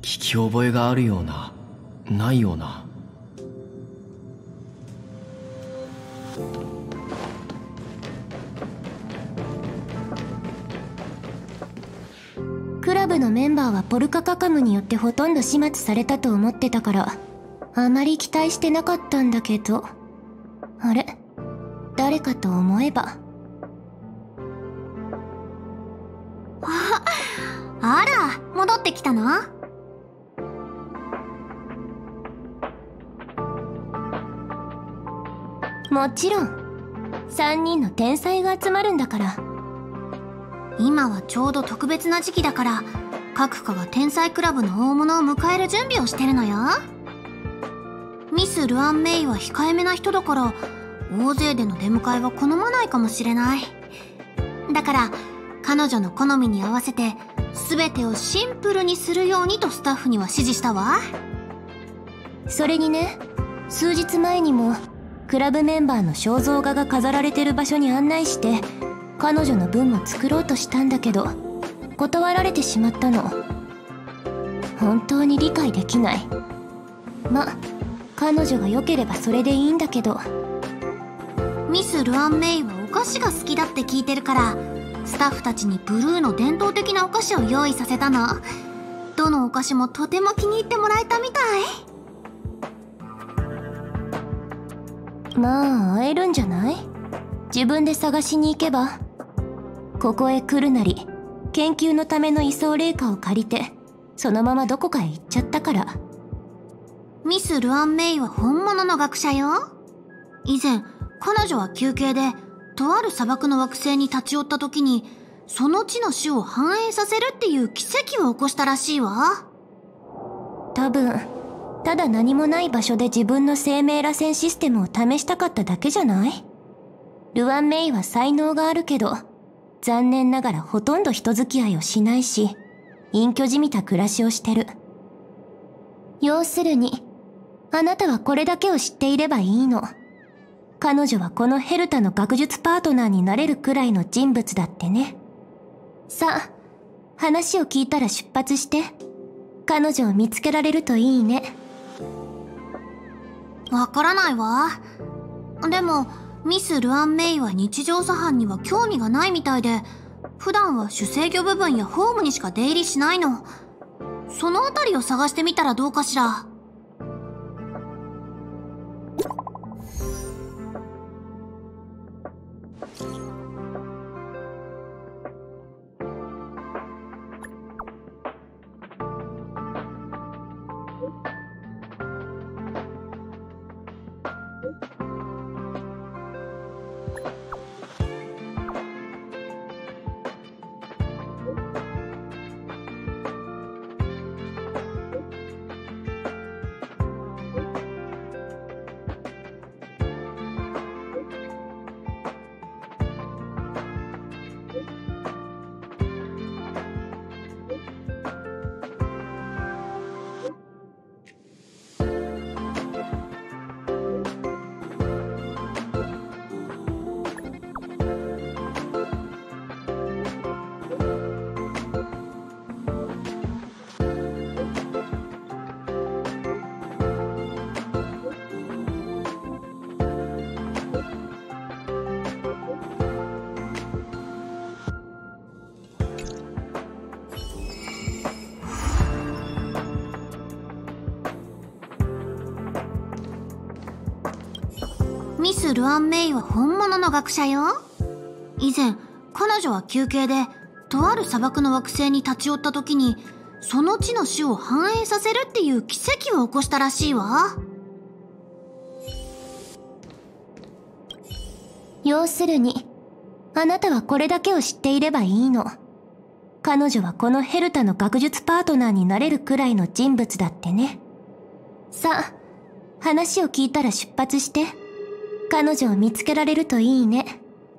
聞き覚えがあるような、ないような。 クラブのメンバーはポルカカカムによってほとんど始末されたと思ってたから、あまり期待してなかったんだけど。あれ？誰かと思えば。 あら、戻ってきたの？ もちろん。3人の天才が集まるんだから。 今はちょうど特別な時期だから、各課が天才クラブの大物を迎える準備をしてるのよ。ミス・ルアン・メイは控えめな人だから、大勢での出迎えは好まないかもしれない。だから彼女の好みに合わせて全てをシンプルにするようにとスタッフには指示したわ。 それにね、数日前にもクラブメンバーの肖像画が飾られてる場所に案内して、彼女の分も作ろうとしたんだけど断られてしまったの。本当に理解できない。ま、彼女が良ければそれでいいんだけど。 ミス・ルアン・メイはお菓子が好きだって聞いてるから、スタッフたちにブルーの伝統的なお菓子を用意させたの。どのお菓子もとても気に入ってもらえたみたい。 まあ会えるんじゃない？自分で探しに行けば。ここへ来るなり研究のための移送霊果を借りてそのままどこかへ行っちゃったから。 ミス・ルアン・メイは本物の学者よ。以前彼女は休憩でとある砂漠の惑星に立ち寄った時に、その地の種を繁栄させるっていう奇跡を起こしたらしいわ。 多分ただ何もない場所で自分の生命螺旋システムを試したかっただけじゃない？ルアン・メイは才能があるけど、残念ながらほとんど人付き合いをしないし、隠居じみた暮らしをしてる。要するに、あなたはこれだけを知っていればいいの。彼女はこのヘルタの学術パートナーになれるくらいの人物だってね。さあ、話を聞いたら出発して。彼女を見つけられるといいね。 わからないわ。でもミス・ルアン・メイは日常茶飯には興味がないみたいで、普段は主制御部分やホームにしか出入りしないの。そのあたりを探してみたらどうかしら。ミス・ルアン・メイは本物の学者よ。以前彼女は休憩でとある砂漠の惑星に立ち寄った時に、その地の種を繁栄させるっていう奇跡を起こしたらしいわ。 要するに、あなたはこれだけを知っていればいいの。彼女はこのヘルタの学術パートナーになれるくらいの人物だってね。さあ、話を聞いたら出発して。彼女を見つけられるといいね。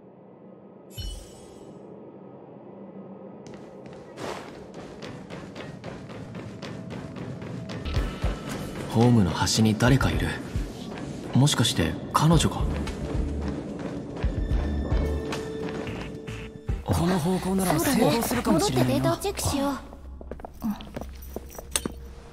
ホームの端に誰かいる。もしかして彼女が。 この方向なら成功するかもしれないな。 戻ってデータをチェックしよう。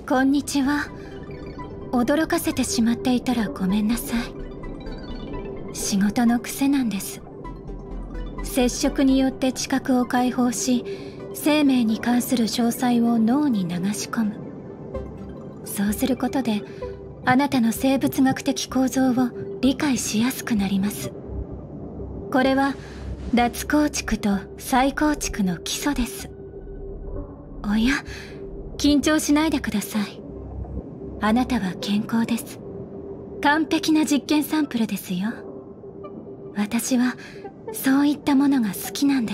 こんにちは。驚かせてしまっていたらごめんなさい。仕事の癖なんです。接触によって知覚を解放し、生命に関する詳細を脳に流し込む。そうすることであなたの生物学的構造を理解しやすくなります。これは脱構築と再構築の基礎です。おや、緊張しないでください。あなたは健康です。完璧な実験サンプルですよ。私はそういったものが好きなんです。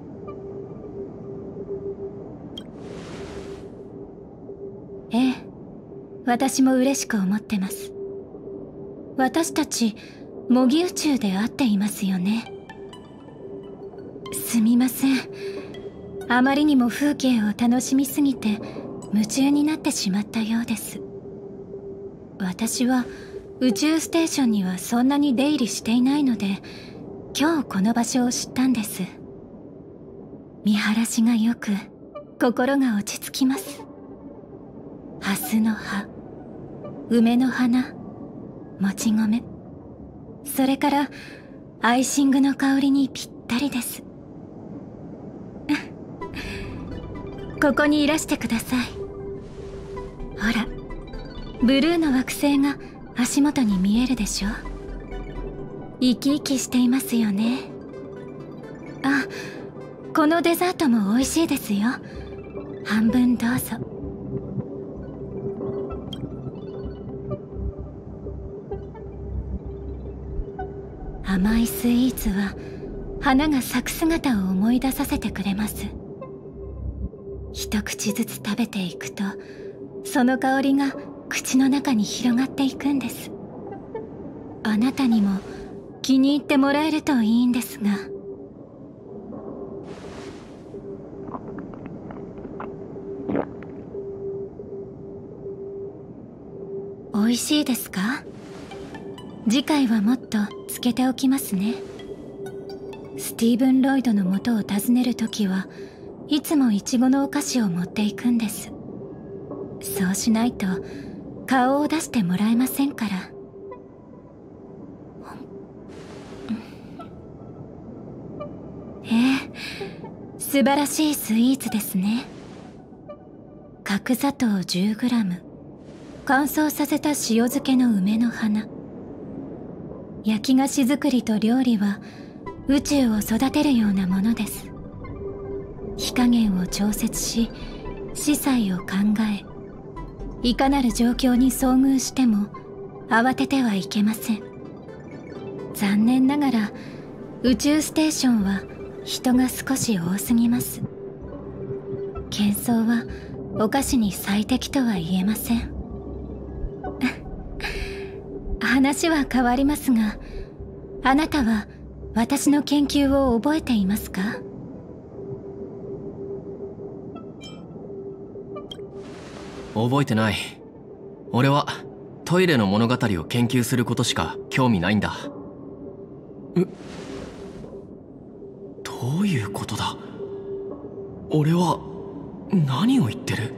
ええ、私も嬉しく思ってます。私たち模擬宇宙で会っていますよね。すみません。あまりにも風景を楽しみすぎて夢中になってしまったようです。私は宇宙ステーションにはそんなに出入りしていないので、今日この場所を知ったんです。見晴らしがよく心が落ち着きます。蓮の葉、梅の花、もち米、それからアイシングの香りにぴったりです。ここにいらしてください。ほら、ブルーの惑星が足元に見えるでしょ。生き生きしていますよね。あ、このデザートも美味しいですよ。半分どうぞ。甘いスイーツは花が咲く姿を思い出させてくれます。一口ずつ食べていくと、その香りが口の中に広がっていくんです。あなたにも気に入ってもらえるといいんですが。美味しいですか？次回はもっとつけておきますね。スティーブン・ロイドの元を訪ねるときはいつもイチゴのお菓子を持っていくんです。そうしないと顔を出してもらえませんから。素晴らしいスイーツですね。角砂糖 10g、 乾燥させた塩漬けの梅の花。焼き菓子作りと料理は宇宙を育てるようなものです。火加減を調節し、司祭を考え、いかなる状況に遭遇しても慌ててはいけません。残念ながら宇宙ステーションは人が少し多すぎます。喧騒はお菓子に最適とは言えません。話は変わりますが、あなたは私の研究を覚えていますか？ 覚えてない。俺はトイレの物語を研究することしか興味ないんだ。どういうことだ？俺は何を言ってる？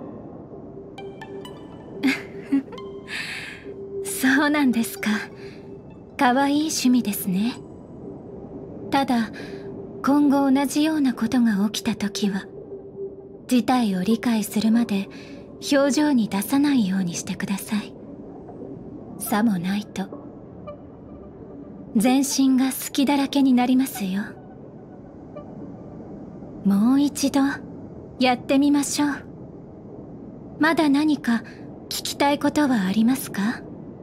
そうなんですか。かわいい趣味ですね。ただ、今後同じようなことが起きたときは、事態を理解するまで表情に出さないようにしてください。さもないと、全身が隙だらけになりますよ。もう一度やってみましょう。まだ何か聞きたいことはありますか？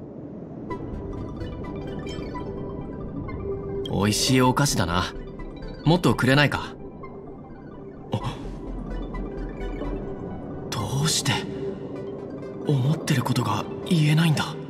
美味しいお菓子だな。もっとくれないか？どうして思ってることが言えないんだ？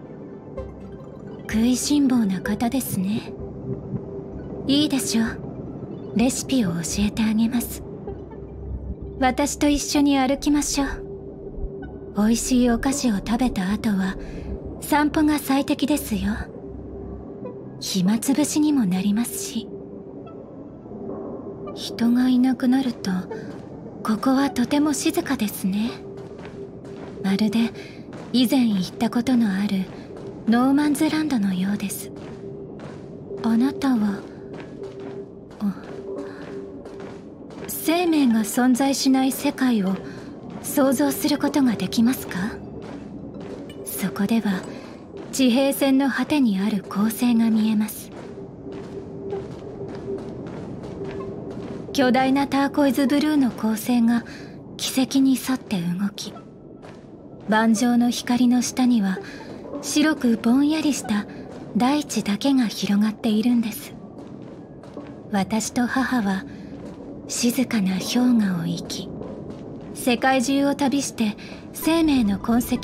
食いしん坊な方ですね。いいでしょう。レシピを教えてあげます。私と一緒に歩きましょう。美味しいお菓子を食べた後は散歩が最適ですよ。暇つぶしにもなりますし。人がいなくなるとここはとても静かですね。 まるで以前行ったことのあるノーマンズランドのようです。あなたは生命が存在しない世界を想像することができますか？そこでは地平線の果てにある恒星が見えます。巨大なターコイズブルーの恒星が軌跡に沿って動き、盤上の光の下には白くぼんやりした大地だけが広がっているんです。私と母は静かな氷河を行き、世界中を旅して生命の痕跡。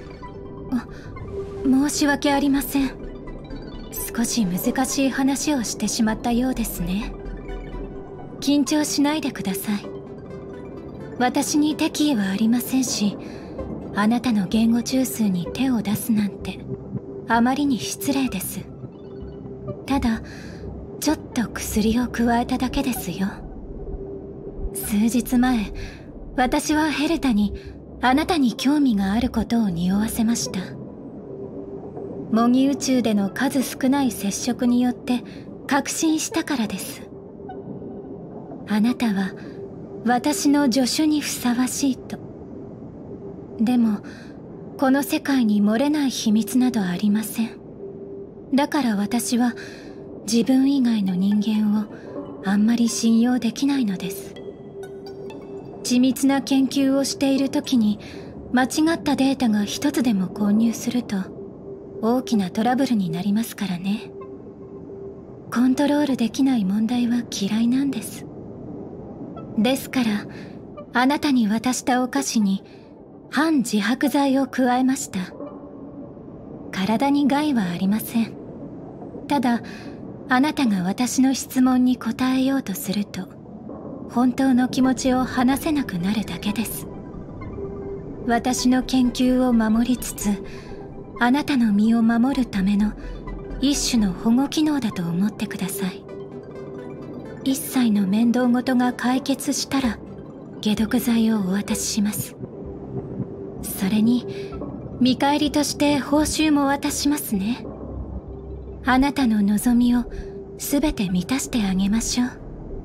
申し訳ありません。少し難しい話をしてしまったようですね。緊張しないでください。私に敵意はありませんし、あなたの言語中枢に手を出すなんてあまりに失礼です。ただちょっと薬を加えただけですよ。数日前、私はヘルタにあなたに興味があることを匂わせました。模擬宇宙での数少ない接触によって確信したからです。あなたは私の助手にふさわしいと。でもこの世界に漏れない秘密などありません。だから私は自分以外の人間をあんまり信用できないのです。緻密な研究をしている時に間違ったデータが一つでも混入すると大きなトラブルになりますからね。コントロールできない問題は嫌いなんです。ですからあなたに渡したお菓子に反自白剤を加えました。体に害はありません。ただあなたが私の質問に答えようとすると本当の気持ちを話せなくなるだけです。私の研究を守りつつあなたの身を守るための一種の保護機能だと思ってください。一切の面倒事が解決したら解毒剤をお渡しします。それに見返りとして報酬も渡しますね。あなたの望みをすべて満たしてあげましょう。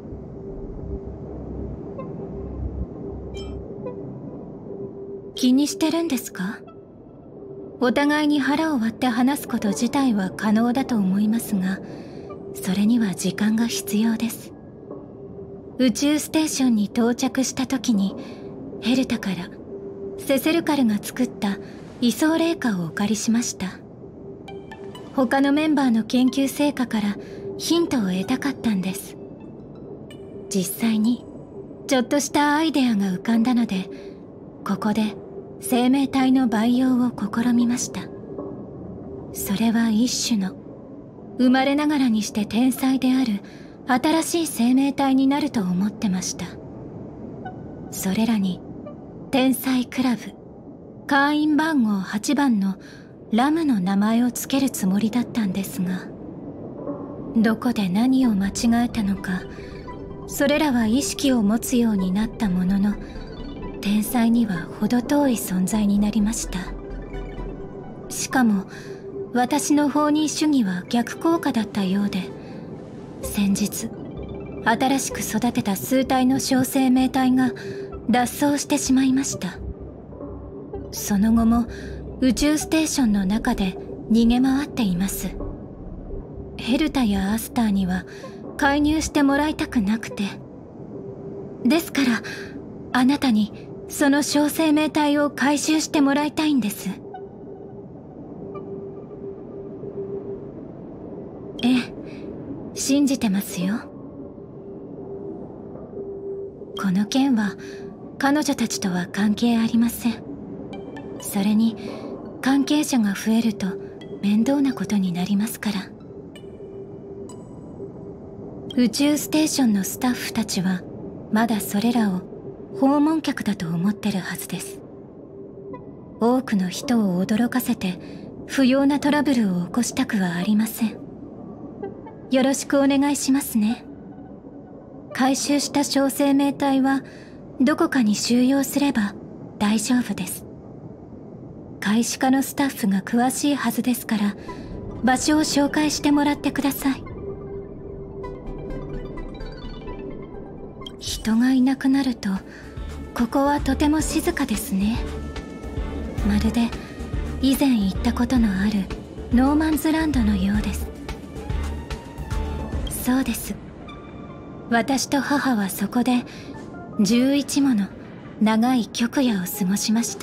気にしてるんですか？お互いに腹を割って話すこと自体は可能だと思いますが、それには時間が必要です。宇宙ステーションに到着した時にヘルタからセセルカルが作った位相霊果をお借りしました。他のメンバーの研究成果からヒントを得たかったんです。実際にちょっとしたアイデアが浮かんだので、ここで生命体の培養を試みました。それは一種の生まれながらにして天才である新しい生命体になると思ってました。それらに天才クラブ会員番号8番のラムの名前を付けるつもりだったんですが、どこで何を間違えたのか、それらは意識を持つようになったものの天才には程遠い存在になりました。しかも私の放任主義は逆効果だったようで、先日新しく育てた数体の小生命体が脱走してしまいました。その後も宇宙ステーションの中で逃げ回っています。ヘルタやアスターには介入してもらいたくなくて、ですからあなたにその小生命体を回収してもらいたいんです。ええ、信じてますよ。この件は彼女たちとは関係ありません。それに関係者が増えると面倒なことになりますから。宇宙ステーションのスタッフたちはまだそれらを訪問客だと思ってるはずです。多くの人を驚かせて不要なトラブルを起こしたくはありません。よろしくお願いしますね。回収した小生命体はどこかに収容すれば大丈夫です。 開始課のスタッフが詳しいはずですから、場所を紹介してもらってください。人がいなくなると、ここはとても静かですね。まるで以前行ったことのあるノーマンズランドのようです。そうです。私と母はそこで11もの長い極夜を過ごしました。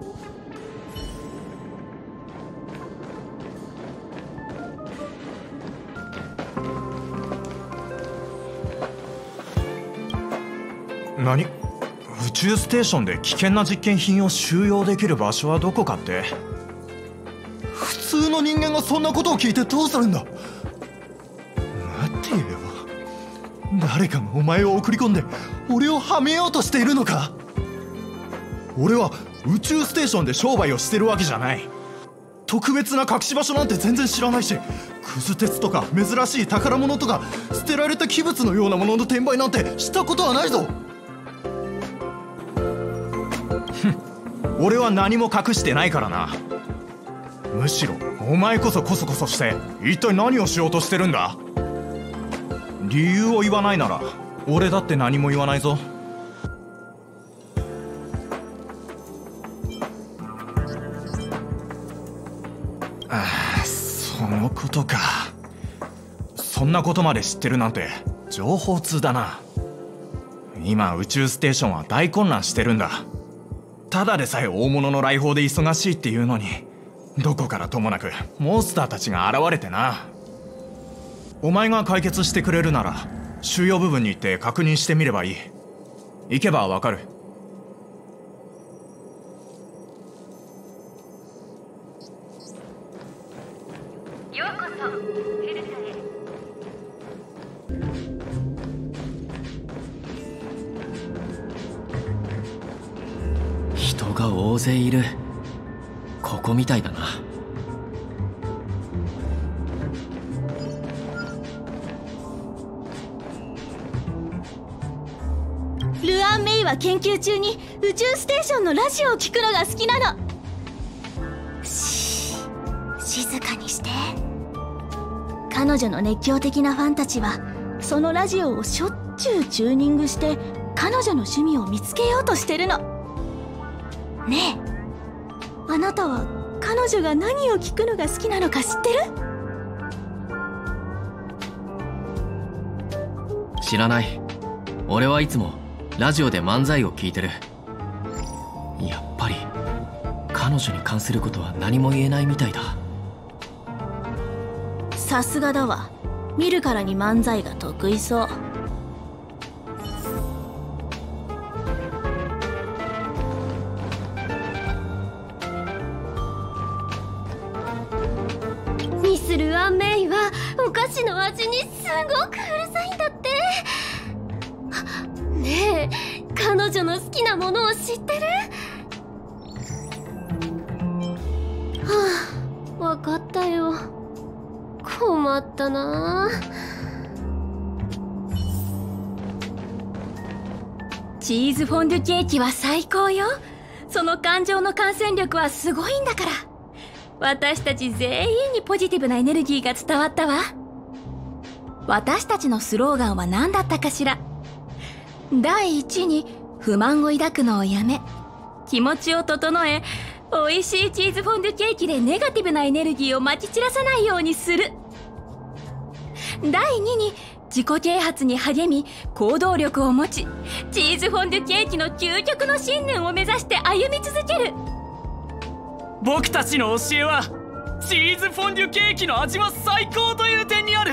何？宇宙ステーションで危険な実験品を収容できる場所はどこかって？ 普通の人間がそんなことを聞いてどうするんだ。待ってよ、誰かがお前を送り込んで俺をはめようとしているのか。俺は宇宙ステーションで商売をしてるわけじゃない。特別な隠し場所なんて全然知らないし、クズ鉄とか珍しい宝物とか捨てられた器物のようなものの転売なんてしたことはないぞ。 俺は何も隠してないからな。むしろお前こそコソコソして一体何をしようとしてるんだ。理由を言わないなら俺だって何も言わないぞ。ああ、そのことか。そんなことまで知ってるなんて情報通だな。今宇宙ステーションは大混乱してるんだ。ただでさえ大物の来訪で忙しいっていうのに、どこからともなくモンスターたちが現れてな。お前が解決してくれるなら収容部分に行って確認してみればいい。行けばわかる。 ようこそフェルタへ。 人が大勢いる。ここみたいだな。 ルアン・メイは研究中に宇宙ステーションのラジオを聞くのが好きなの。静かにして。彼女の熱狂的なファンたちはそのラジオをしょっちゅうチューニングして彼女の趣味を見つけようとしてるの。ねえ、あなたは彼女が何を聞くのが好きなのか知ってる？ 知らない。俺はいつもラジオで漫才を聞いてる。やっぱり彼女に関することは何も言えないみたいだ。 さすがだわ。見るからに漫才が得意そう。 ミス・ルアン・メイはお菓子の味にすごくうるさいんだって。ねえ、彼女の好きなものを知ってる？はあ、わかったよ。困ったな。 チーズフォンデュケーキは最高よ。その感情の感染力はすごいんだから。私たち全員にポジティブなエネルギーが伝わったわ。私たちのスローガンは何だったかしら。第一に不満を抱くのをやめ、気持ちを整え、美味しいチーズフォンデュケーキでネガティブなエネルギーをまき散らさないようにする。第2に自己啓発に励み、行動力を持ち、チーズフォンデュケーキの究極の信念を目指して歩み続ける。 僕たちの教えはチーズフォンデュケーキの味は最高という点にある。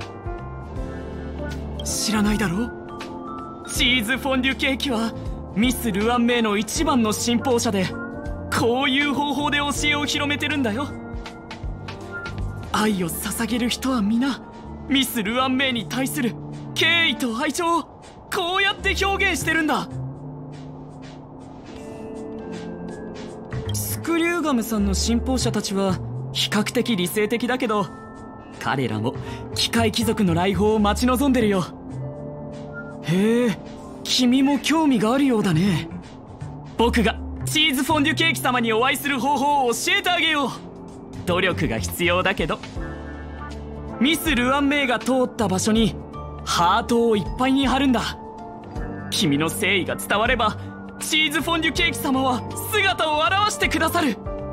知らないだろ？チーズフォンデュケーキはミス・ルアン・メイの一番の信奉者で、こういう方法で教えを広めてるんだよ。愛を捧げる人は皆ミス・ルアン・メイに対する敬意と愛情をこうやって表現してるんだ。スクリューガムさんの信奉者たちは比較的理性的だけど、彼らも機械貴族の来訪を待ち望んでるよ。へえ、君も興味があるようだね。僕がチーズフォンデュケーキ様にお会いする方法を教えてあげよう。努力が必要だけど。ミス・ルアン・メイが通った場所にハートをいっぱいに貼るんだ。君の誠意が伝わればチーズフォンデュケーキ様は姿を現してくださる。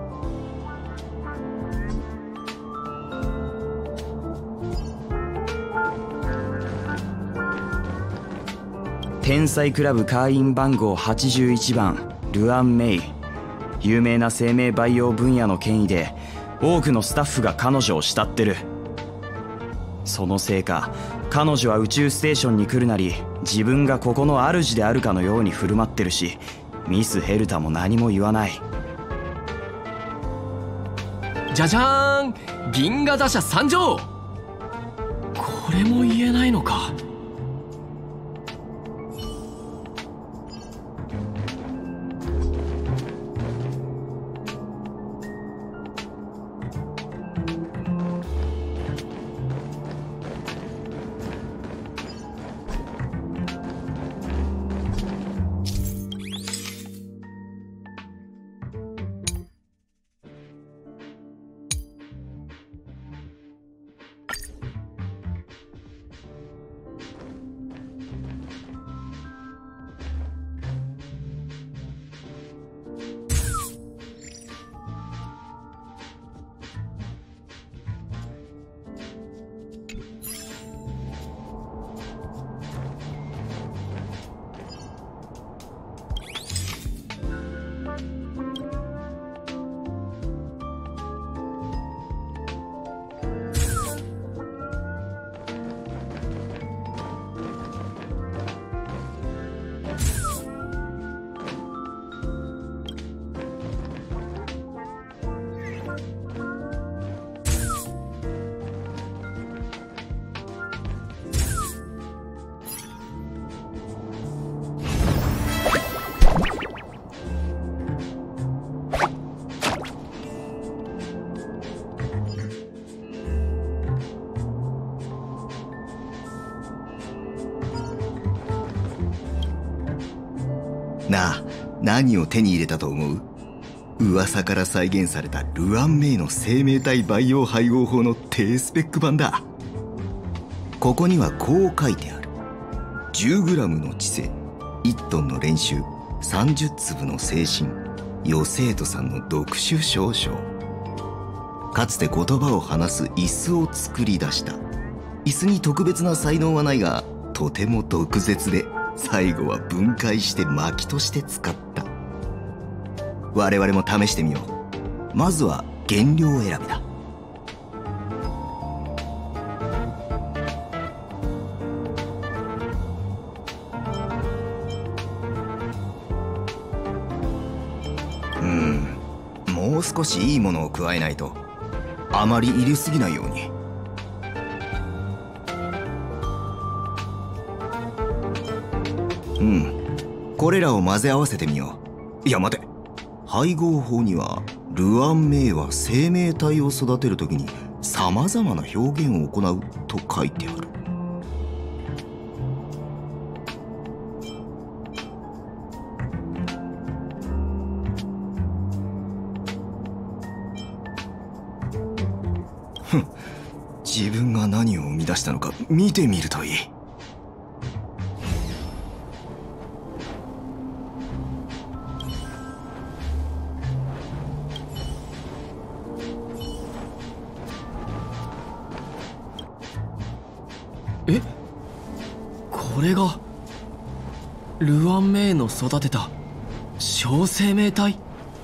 天才クラブ会員番号81番ルアン・メイ。有名な生命培養分野の権威で多くのスタッフが彼女を慕ってる。そのせいか彼女は宇宙ステーションに来るなり自分がここの主であるかのように振る舞ってるし、ミス・ヘルタも何も言わない。 じゃじゃーん、銀河打者参上。これも言えないのか。 なあ、何を手に入れたと思う？噂から再現されたルアン・メイの生命体培養配合法の低スペック版だ。ここにはこう書いてある。 10g の知性、1トンの練習、30粒の精神、余生徒さんの読書少々。かつて言葉を話す椅子を作り出した。椅子に特別な才能はないが、とても毒舌で、最後は分解して薪として使った。我々も試してみよう。まずは原料選びだ。もう少しいいものを加えないと。あまり入れすぎないように。これらを混ぜ合わせてみよう。いや待て、配合法にはルアン・メイは生命体を育てるときにさまざまな表現を行うと書いてある。自分が何を生み出したのか見てみるといい。 え、これがルアン・メイの育てた小生命体？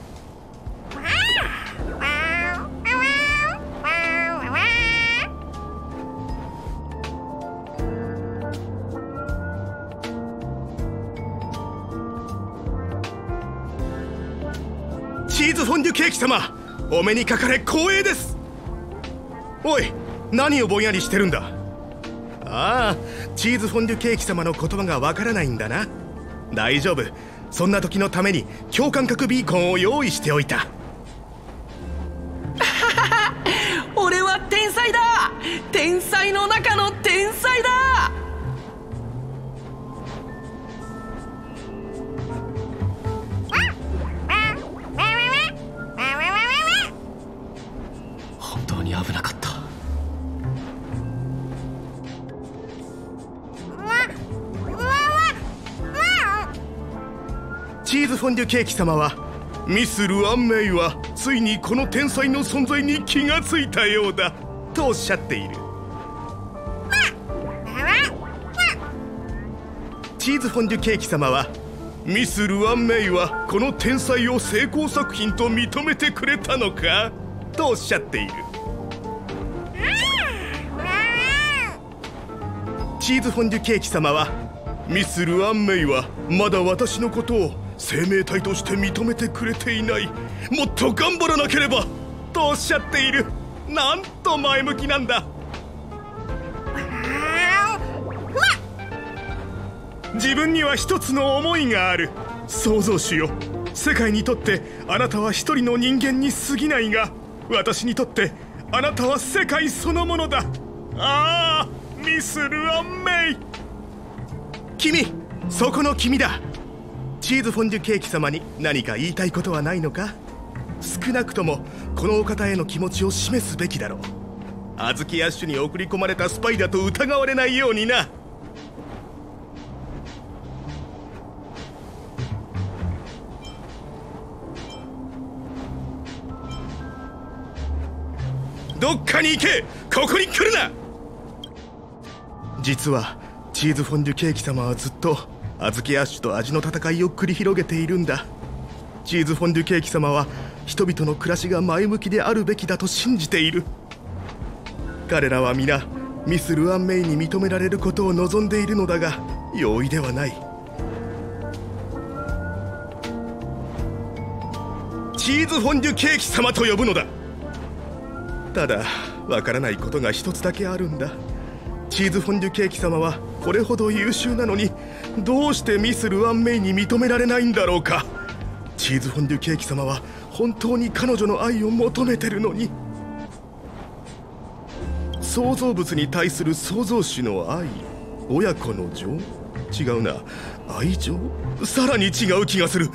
チーズフォンデュケーキ様、お目にかかれ光栄です。おい、何をぼんやりしてるんだ。ああ、チーズフォンデュケーキ様の言葉がわからないんだな。大丈夫、そんな時のために共感覚ビーコンを用意しておいた。 俺は天才だ。天才の中の天才だ。 フォンデュケーキ様は、ミス・ルアンメイはついにこの天才の存在に気がついたようだとおっしゃっている。チーズフォンデュケーキ様は、ミス・ルアンメイはこの天才を成功作品と認めてくれたのかとおっしゃっている。チーズフォンデュケーキ様は、ミス・ルアンメイはまだ私のことを生命体として認めてくれていない、もっと頑張らなければとおっしゃっている。なんと前向きなんだ。自分には一つの思いがある。創造主よ、世界にとってあなたは一人の人間に過ぎないが、私にとってあなたは世界そのものだ。ああ、ミス・ルアンメイ。君、そこの君だ。チーズフォンデュケーキ様に何か言いたいことはないのか？少なくともこのお方への気持ちを示すべきだろう。アズキアッシュに送り込まれたスパイだと疑われないようにな。どっかに行け！ここに来るな！実はチーズフォンデュケーキ様はずっとアズキアッシュと味の戦いを繰り広げているんだ。チーズフォンデュケーキ様は人々の暮らしが前向きであるべきだと信じている。彼らは皆ミス・ルアンメイに認められることを望んでいるのだが、容易ではない。チーズフォンデュケーキ様と呼ぶのだ。ただわからないことが一つだけあるんだ。チーズフォンデュケーキ様はこれほど優秀なのに、どうしてミス・ルアンメイに認められないんだろうか。チーズフォンデュケーキ様は本当に彼女の愛を求めてるのに。創造物に対する創造主の愛、親子の情、違うな、愛情、さらに違う気がする。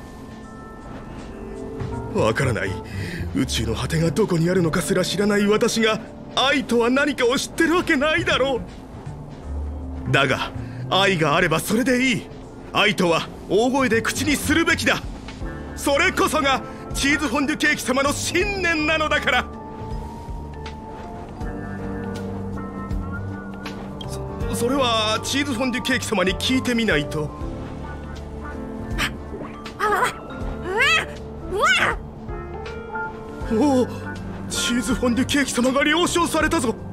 わからない。宇宙の果てがどこにあるのかすら知らない私が愛とは何かを知ってるわけないだろう。だが愛があればそれでいい。愛とは大声で口にするべきだ。それこそがチーズフォンデュケーキ様の信念なのだから。それはチーズフォンデュケーキ様に聞いてみないと。おお、チーズフォンデュケーキ様が了承されたぞ。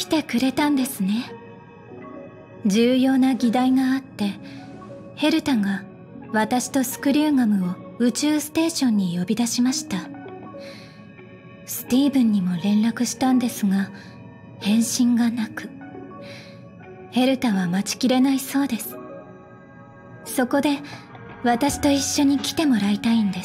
てくれたんですね。重要な議題があって、ヘルタが私とスクリューガムを宇宙ステーションに呼び出しました。スティーブンにも連絡したんですが、返信がなく、ヘルタは待ちきれないそうです。そこで私と一緒に来てもらいたいんです。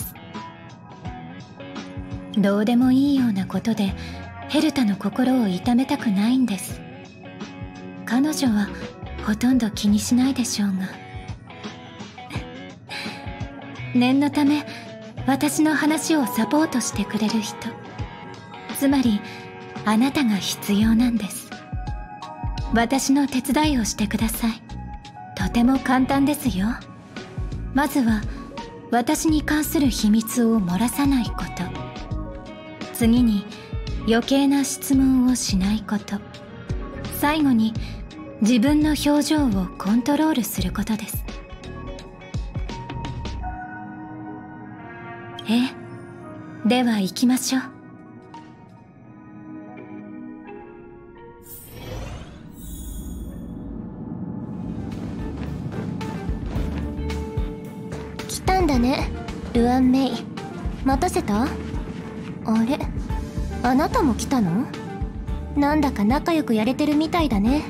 どうでもいいようなことでヘルタの心を痛めたくないんです。彼女はほとんど気にしないでしょうが。念のため私の話をサポートしてくれる人、つまりあなたが必要なんです。私の手伝いをしてください。とても簡単ですよ。まずは私に関する秘密を漏らさないこと、次に余計な質問をしないこと、最後に自分の表情をコントロールすることです。では行きましょう。 来たんだね、ルアン・メイ。待たせた？あれ、あなたも来たの？なんだか仲良くやれてるみたいだね。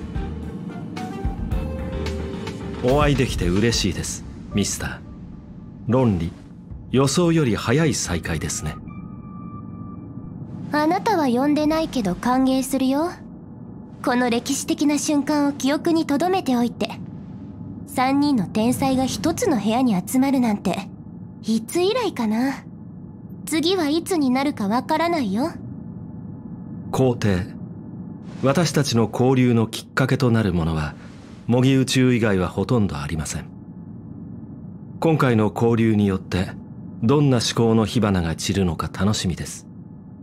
お会いできて嬉しいです、ミスター。論理、予想より早い再会ですね。 あなたは呼んでないけど歓迎するよ。この歴史的な瞬間を記憶に留めておいて。3人の天才が一つの部屋に集まるなんて、いつ以来かな。次はいつになるかわからないよ。 皇帝、私たちの交流のきっかけとなるものは模擬宇宙以外はほとんどありません。今回の交流によってどんな思考の火花が散るのか楽しみです。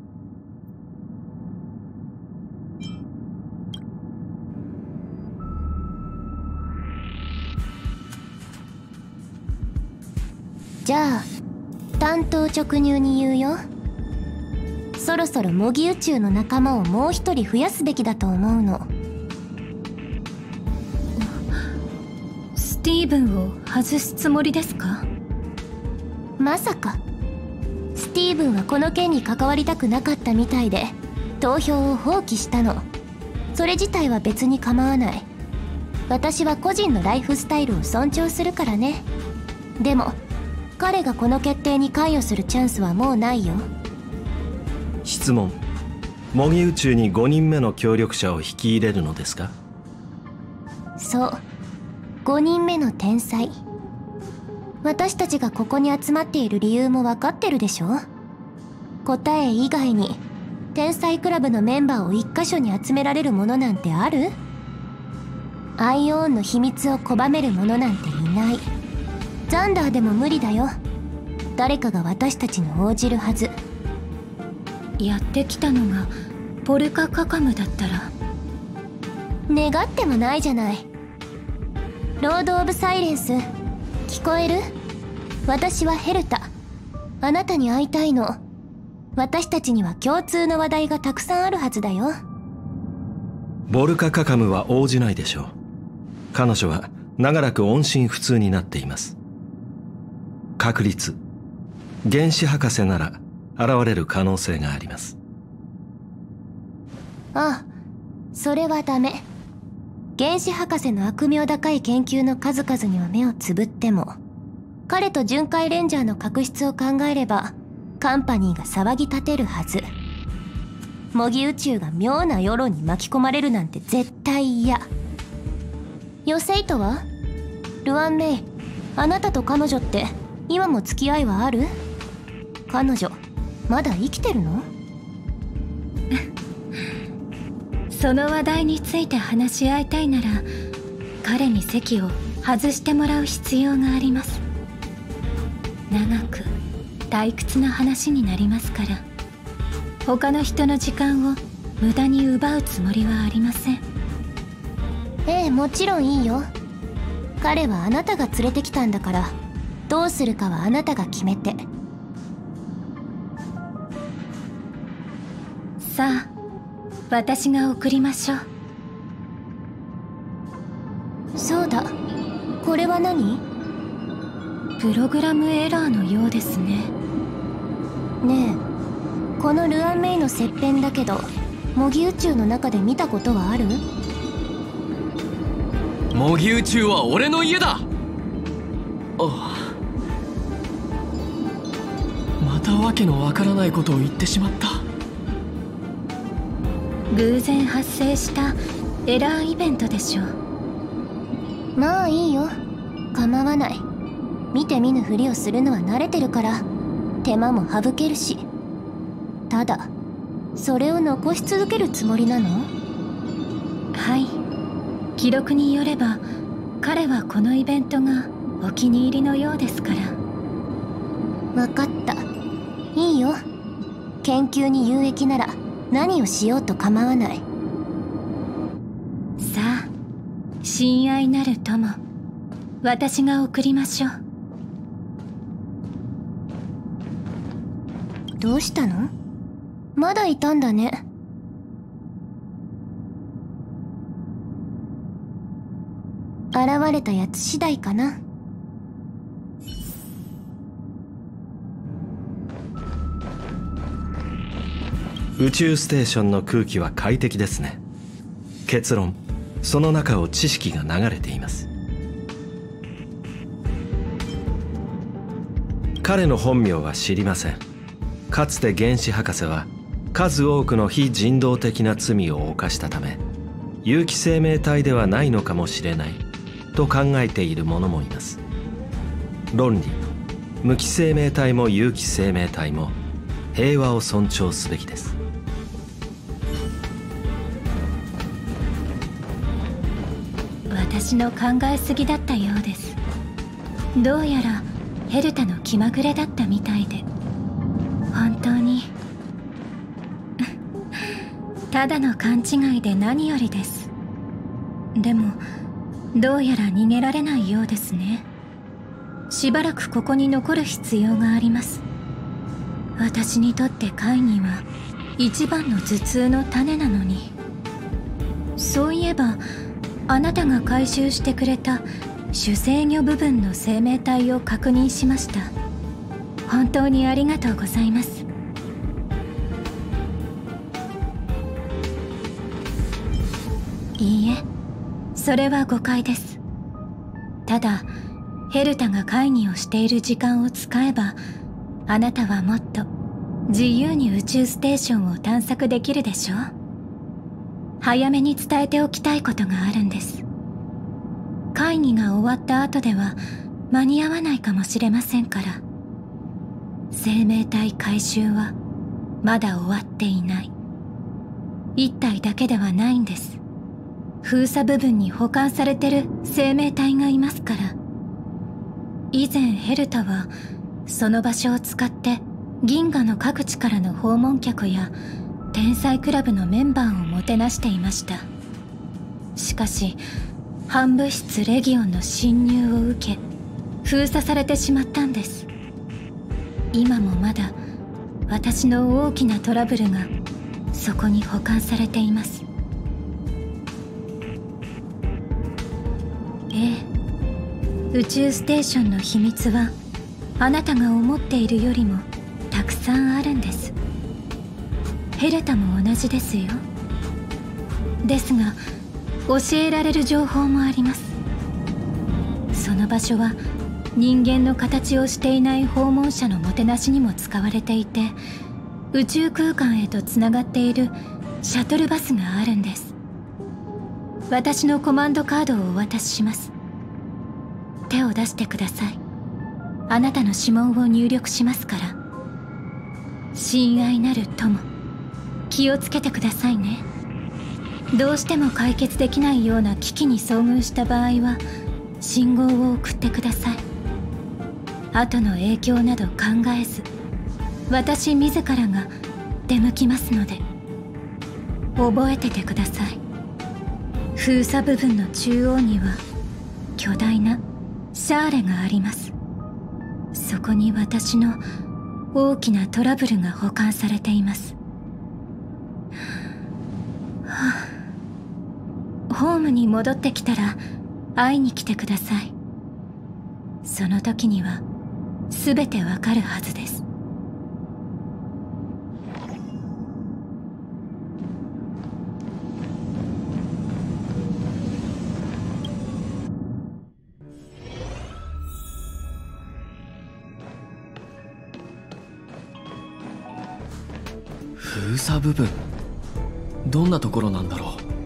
じゃあ単刀直入に言うよ。そろそろ模擬宇宙の仲間をもう一人増やすべきだと思うの。 スティーブンを外すつもりですか？ まさか。スティーブンはこの件に関わりたくなかったみたいで投票を放棄したの。それ自体は別に構わない。私は個人のライフスタイルを尊重するからね。でも彼がこの決定に関与するチャンスはもうないよ。 質問。模擬宇宙に5人目の協力者を引き入れるのですか？ そう、5人目の天才。私たちがここに集まっている理由も分かってるでしょ。答え以外に天才クラブのメンバーを1箇所に集められるものなんてある？アイオーンの秘密を拒めるものなんていない。ザンダーでも無理だよ。誰かが私たちに応じるはず。 やってきたのがポルカ・カカムだったら。 願ってもないじゃない。ロード・オブ・サイレンス、聞こえる？私はヘルタ。あなたに会いたいの。私たちには共通の話題がたくさんあるはずだよ。 ボルカ・カカムは応じないでしょう。彼女は長らく音信不通になっています。確率、原子博士なら現れる可能性があります。 ああ、それはダメ。原子博士の悪名高い研究の数々には目をつぶっても、彼と巡回レンジャーの確執を考えればカンパニーが騒ぎ立てるはず。模擬宇宙が妙な世論に巻き込まれるなんて絶対嫌。ヨセイトは？ルアン・メイ、あなたと彼女って今も付き合いはある？彼女まだ生きてるの？ その話題について話し合いたいなら彼に席を外してもらう必要があります。長く退屈な話になりますから、他の人の時間を無駄に奪うつもりはありません。 ええ、もちろんいいよ。彼はあなたが連れてきたんだから、どうするかはあなたが決めて。 さあ、 私が送りましょう。 そうだ、これは何？ プログラムエラーのようですね。 ねえ、このルアンメイの切片だけど模擬宇宙の中で見たことはある？ 模擬宇宙は俺の家だ。またわけのわからないことを言ってしまった。 偶然発生したエラーイベントでしょう。 まあいいよ、構わない。見て見ぬふりをするのは慣れてるから手間も省けるし。ただそれを残し続けるつもりなの？ はい、記録によれば彼はこのイベントがお気に入りのようですから。 分かった、いいよ。研究に有益なら何をしようと構わない。 さあ、親愛なる友、私が送りましょう。 どうしたの？まだいたんだね。現れたやつ次第かな。 宇宙ステーションの空気は快適ですね。結論、その中を知識が流れています。彼の本名は知りません。かつて原子博士は数多くの非人道的な罪を犯したため、有機生命体ではないのかもしれないと考えている者もいます。論理、無機生命体も有機生命体も平和を尊重すべきです。 私の考えすぎだったようです。どうやらヘルタの気まぐれだったみたいで、本当にただの勘違いで何よりです。でもどうやら逃げられないようですね。しばらくここに残る必要があります。私にとって会議は一番の頭痛の種なのに。そういえばあなたが回収してくれた主制御部分の生命体を確認しました。本当にありがとうございます。いいえ、それは誤解です。ただヘルタが会議をしている時間を使えば、あなたはもっと自由に宇宙ステーションを探索できるでしょう。早めに伝えておきたいことがあるんです。会議が終わった後では間に合わないかもしれませんから。生命体回収はまだ終わっていない。一体だけではないんです。封鎖部分に保管されてる生命体がいますから。以前ヘルタはその場所を使って銀河の各地からの訪問客や天才クラブのメンバーをもてなしていました。しかし反物質レギオンの侵入を受け封鎖されてしまったんです。今もまだ私の大きなトラブルがそこに保管されています。ええ、宇宙ステーションの秘密はあなたが思っているよりもたくさんあるんです。ヘルタも同じですよ。ですが教えられる情報もあります。その場所は人間の形をしていない訪問者のもてなしにも使われていて、宇宙空間へとつながっているシャトルバスがあるんです。私のコマンドカードをお渡しします。手を出してください。あなたの指紋を入力しますから。親愛なる友、気をつけてくださいね。どうしても解決できないような危機に遭遇した場合は信号を送ってください。後の影響など考えず、私自らが出向きますので覚えててください。封鎖部分の中央には巨大なシャーレがあります。そこに私の大きなトラブルが保管されています。 ホームに戻ってきたら会いに来てください。その時には全てわかるはずです。 封鎖部分、どんなところなんだろう。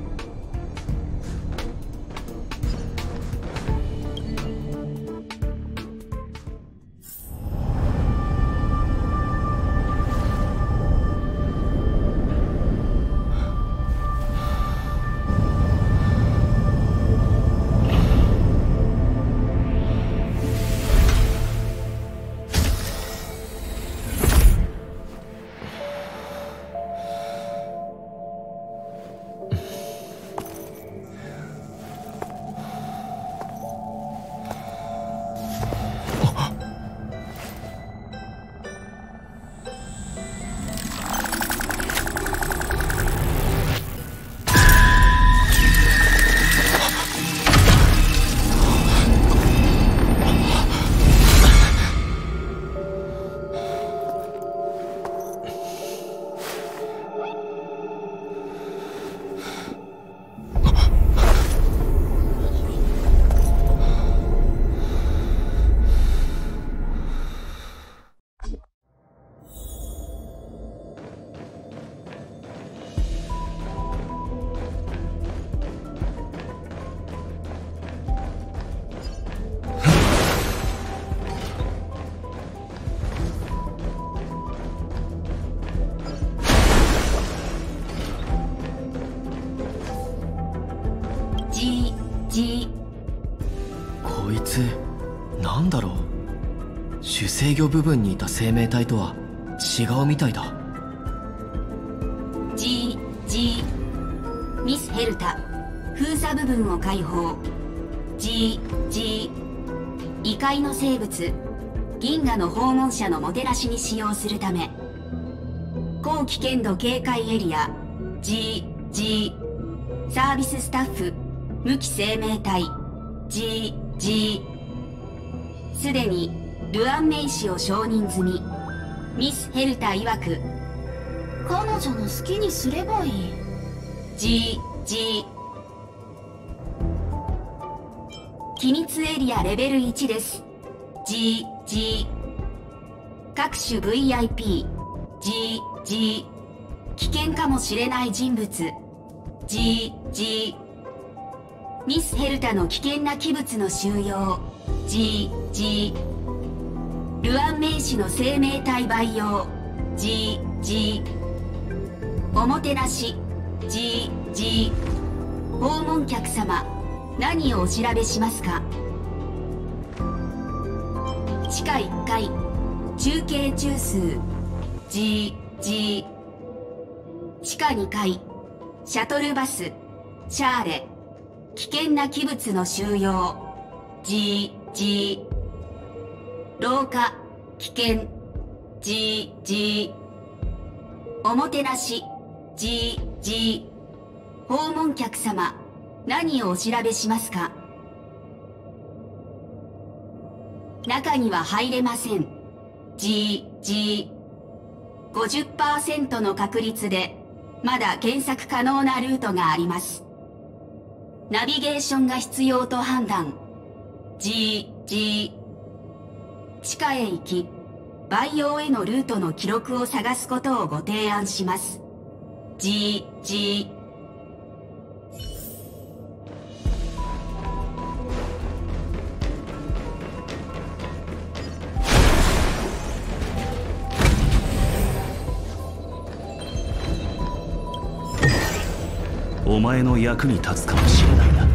こいつなんだろう。主制御部分にいた生命体とは違うみたいだ。 ミス・ヘルタ、封鎖部分を解放。異界の生物銀河の訪問者のもてなしに使用するため、高危険度警戒エリア G サービススタッフ無機生命体 G すでにルアンメイ氏を承認済み。ミス・ヘルタ曰く、 彼女の好きにすればいい。 G 機密エリアレベル1です。 G 各種 VIP G 危険かもしれない人物 G ミス・ヘルタの危険な器物の収容 G ルアンメイ氏の生命体培養 G おもてなし G 訪問客様、何をお調べしますか。地下1階中継中枢 G 地下2階シャトルバスシャーレ、危険な器物の収容 G 廊下危険 G おもてなし G 訪問客様、何をお調べしますか。中には入れません。 G 50% の確率でまだ検索可能なルートがあります。ナビゲーションが必要と判断。 G 地下へ行き培養へのルートの記録を探すことをご提案します。 G お前の役に立つかもしれないな。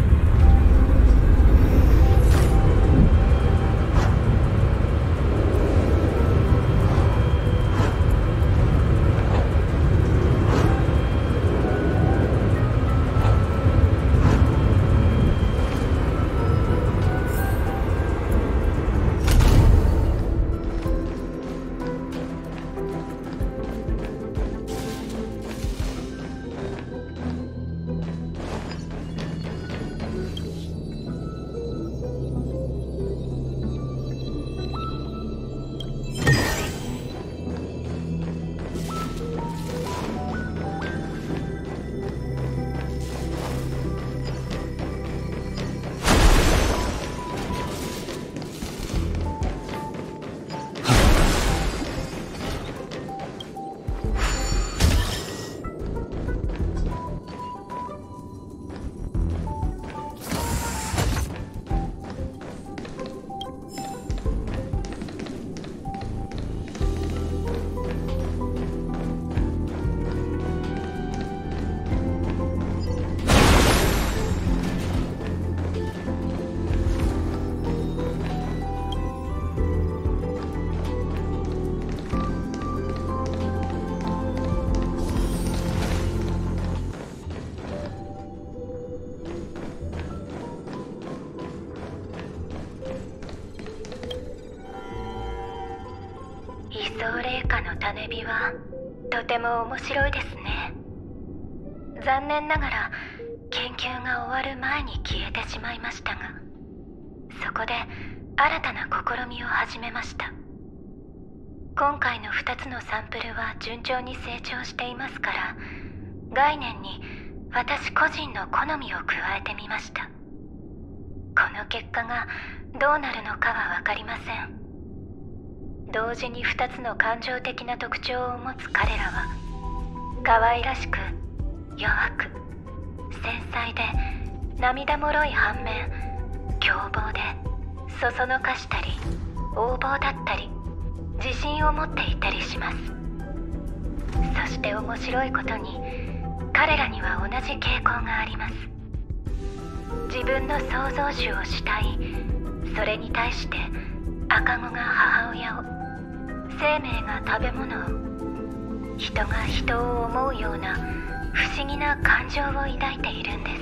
種火はとても面白いですね。残念ながら研究が終わる前に消えてしまいましたが、そこで新たな試みを始めました。今回の2つのサンプルは順調に成長していますから、概念に私個人の好みを加えてみました。この結果がどうなるのかは分かりません。同時に2つの感情的な特徴を持つ彼らは、可愛らしく弱く繊細で涙もろい反面、凶暴でそそのかしたり横暴だったり自信を持っていたりします。そして面白いことに、彼らには同じ傾向があります。自分の創造主を慕い、それに対して赤子が母親を、生命が食べ物を、人が人を思うような不思議な感情を抱いているんです。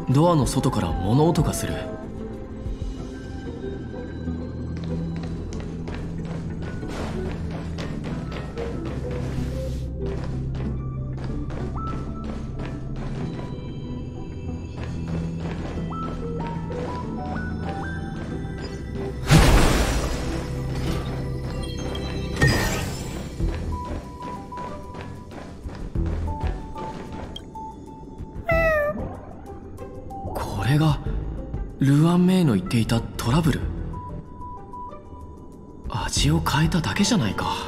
ドアの外から物音がする。これがルアン・メイの言っていたトラブル。味を変えただけじゃないか。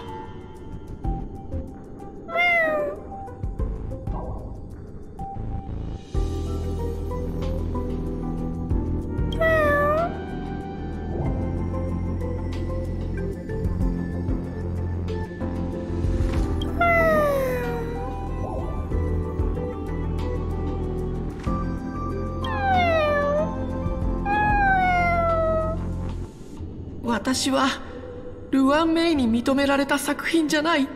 私はルアン・メイに認められた作品じゃない。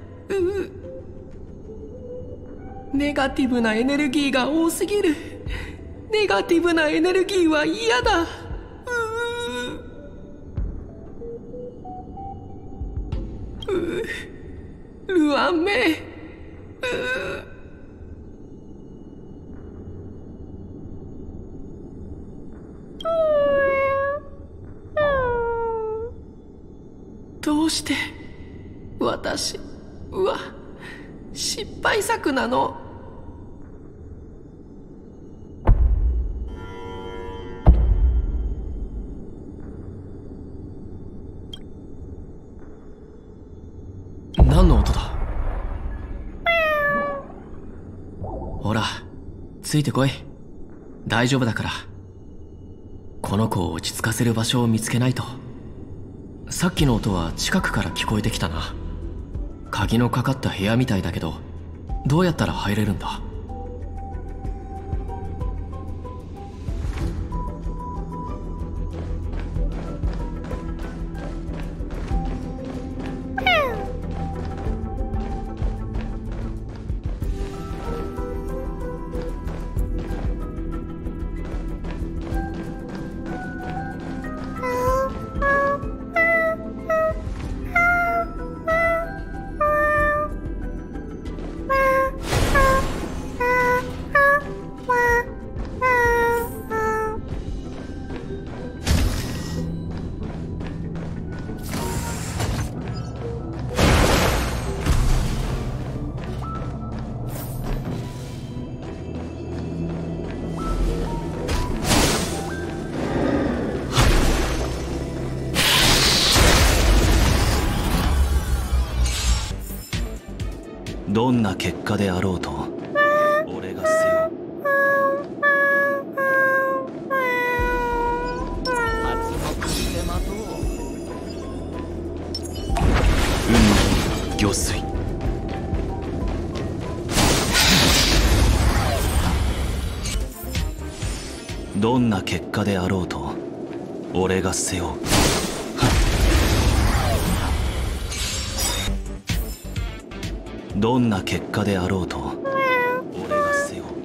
ネガティブなエネルギーが多すぎる。ネガティブなエネルギーは嫌だ。ルアン・メイ。どうして私は失敗作なの？何の音だ？ほら、ついてこい。大丈夫だから。この子を落ち着かせる場所を見つけないと。さっきの音は近くから聞こえてきたな。鍵のかかった部屋みたいだけど、どうやったら入れるんだ？ どんな結果であろうと俺が背負う。魚水。どんな結果であろうと俺が背負う。どんな結果であろうと俺が背負う。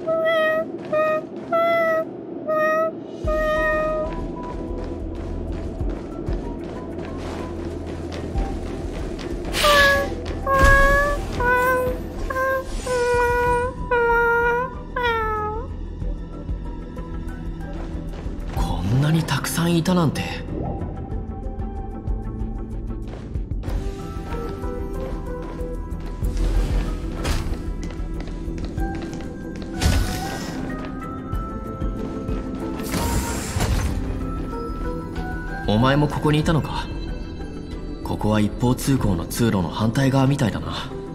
いたなんて。お前もここにいたのか。ここは一方通行の通路の反対側みたいだな。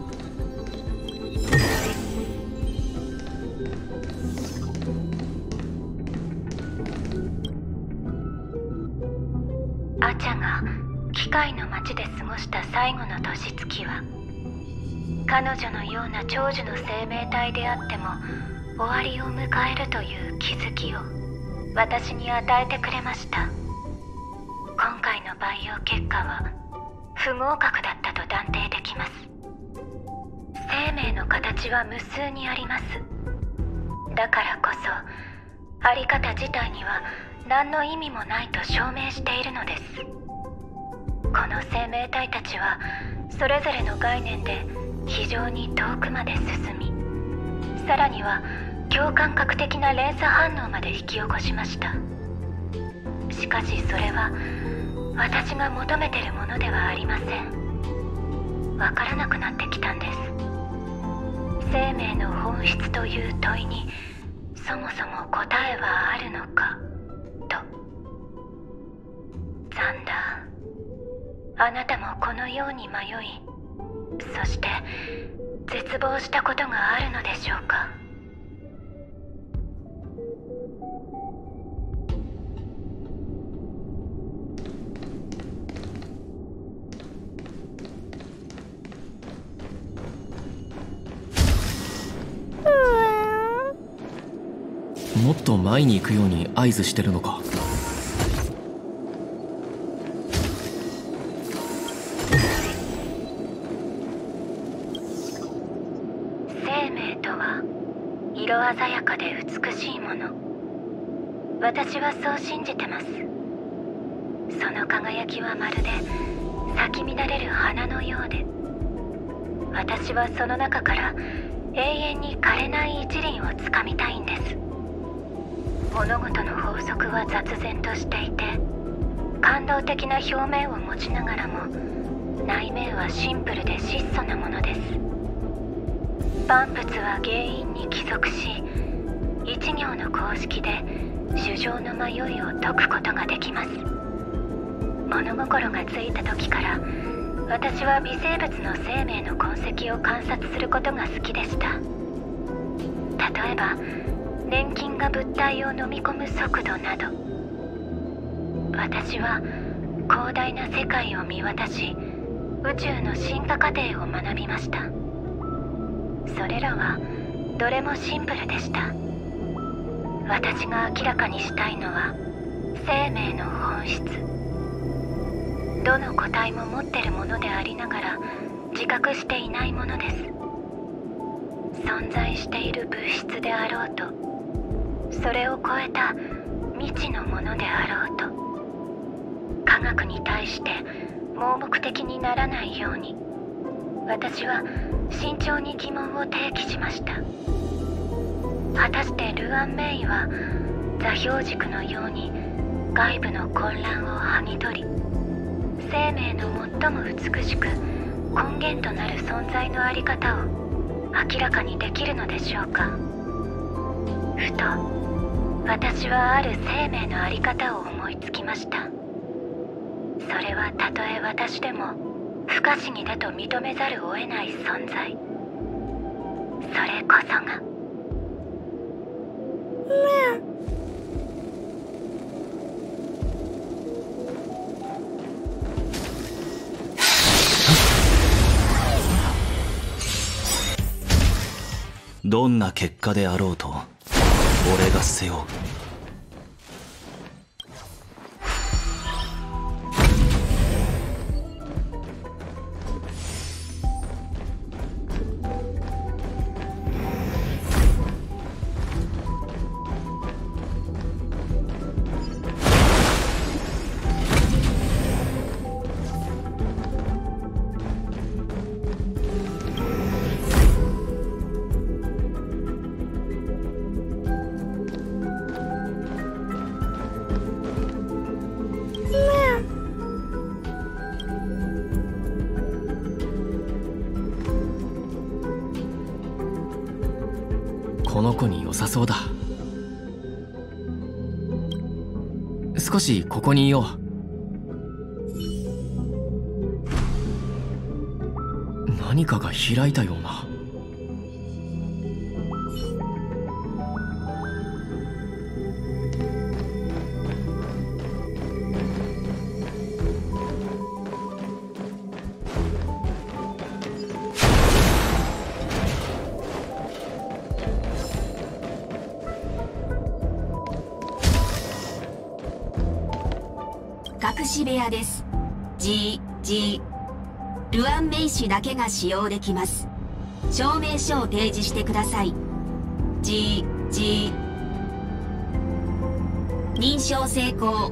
アチャが機械の町で過ごした最後の年月は、彼女のような長寿の生命体であっても終わりを迎えるという気づきを私に与えてくれました。今回の培養結果は不合格だったと断定できます。生命の形は無数にあります。だからこそあり方自体には何の意味もないと証明しているのです。この生命体たちはそれぞれの概念で非常に遠くまで進み、さらには共感覚的な連鎖反応まで引き起こしました。しかしそれは私が求めてるものではありません。わからなくなってきたんです。生命の本質という問いにそもそも答えはあるのかと。ザンダー、あなたもこのように迷い、そして絶望したことがあるのでしょうか。 もっと前に行くように合図してるのか。 生命とは色鮮やかで美しいもの。私はそう信じてます。その輝きはまるで咲き乱れる花のようで、私はその中から永遠に枯れない一輪をつかみたいんです。物事の法則は雑然としていて、感動的な表面を持ちながらも内面はシンプルで質素なものです。万物は原因に帰属し、一行の公式で衆生の迷いを解くことができます。物心がついた時から私は微生物の生命の痕跡を観察することが好きでした。例えば粘菌が物体を飲み込む速度など、私は広大な世界を見渡し、宇宙の進化過程を学びました。それらはどれもシンプルでした。私が明らかにしたいのは生命の本質。どの個体も持ってるものでありながら自覚していないものです。存在している物質であろうと、それを超えた未知のものであろうと、科学に対して盲目的にならないように、私は慎重に疑問を提起しました。果たしてルアン・メイは座標軸のように外部の混乱を剥ぎ取り、生命の最も美しく根源となる存在の在り方を明らかにできるのでしょうか。ふと私はある生命の在り方を思いつきました。それはたとえ私でも不可思議だと認めざるを得ない存在。それこそがどんな結果であろうと俺が背負う。 この子に良さそうだ。少しここにいよう。何かが開いたような。 隠し部屋です。ルアンメイ氏だけが使用できます。証明書を提示してください。認証成功。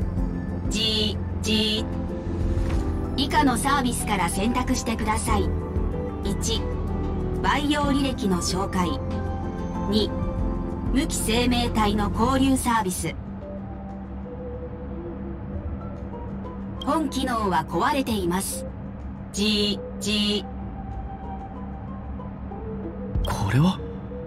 以下のサービスから選択してください。1、培養履歴の紹介。2、無機生命体の交流サービス。本機能は壊れています。 これは？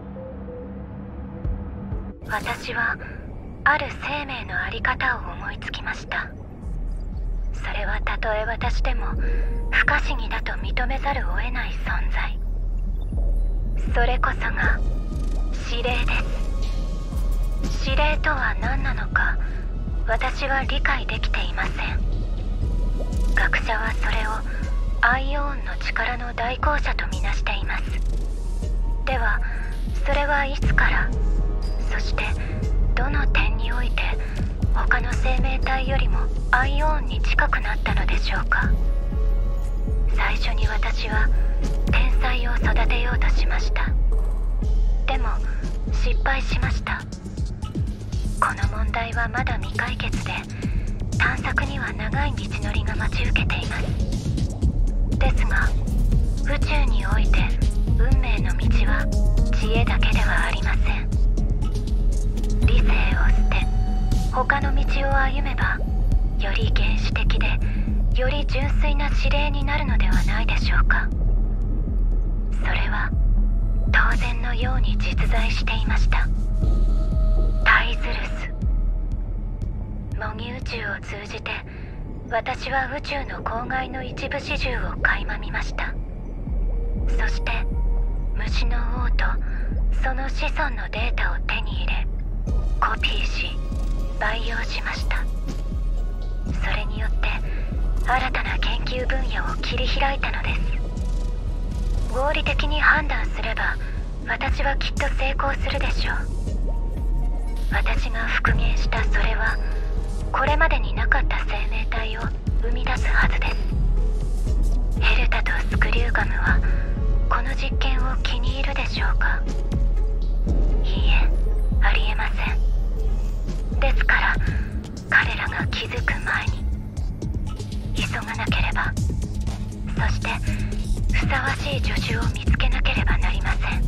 私はある生命のあり方を思いつきました。それはたとえ私でも不可思議だと認めざるを得ない存在。それこそが指令です。指令とは何なのか私は理解できていません。学者はそれをアイオーンの力の代行者とみなしています。ではそれはいつから、そしてどの点において他の生命体よりもアイオーンに近くなったのでしょうか。最初に私は天才を育てようとしました。でも失敗しました。この問題はまだ未解決で、探索には長い道のりが待ち受けています。ですが宇宙において運命の道は知恵だけではありません。理性を捨て他の道を歩めば、より原始的でより純粋な指令になるのではないでしょうか。それは当然のように実在していました。タイズルス。模擬宇宙を通じて私は宇宙の公害の一部始終を垣間見ました。そして虫の王とその子孫のデータを手に入れコピーし培養しました。それによって新たな研究分野を切り開いたのです。合理的に判断すれば私はきっと成功するでしょう。私が復元したそれはこれまでになかった生命体を生み出すはずです。ヘルタとスクリューガムはこの実験を気に入るでしょうか。いいえ、ありえません。ですから彼らが気づく前に急がなければ、そしてふさわしい助手を見つけなければなりません。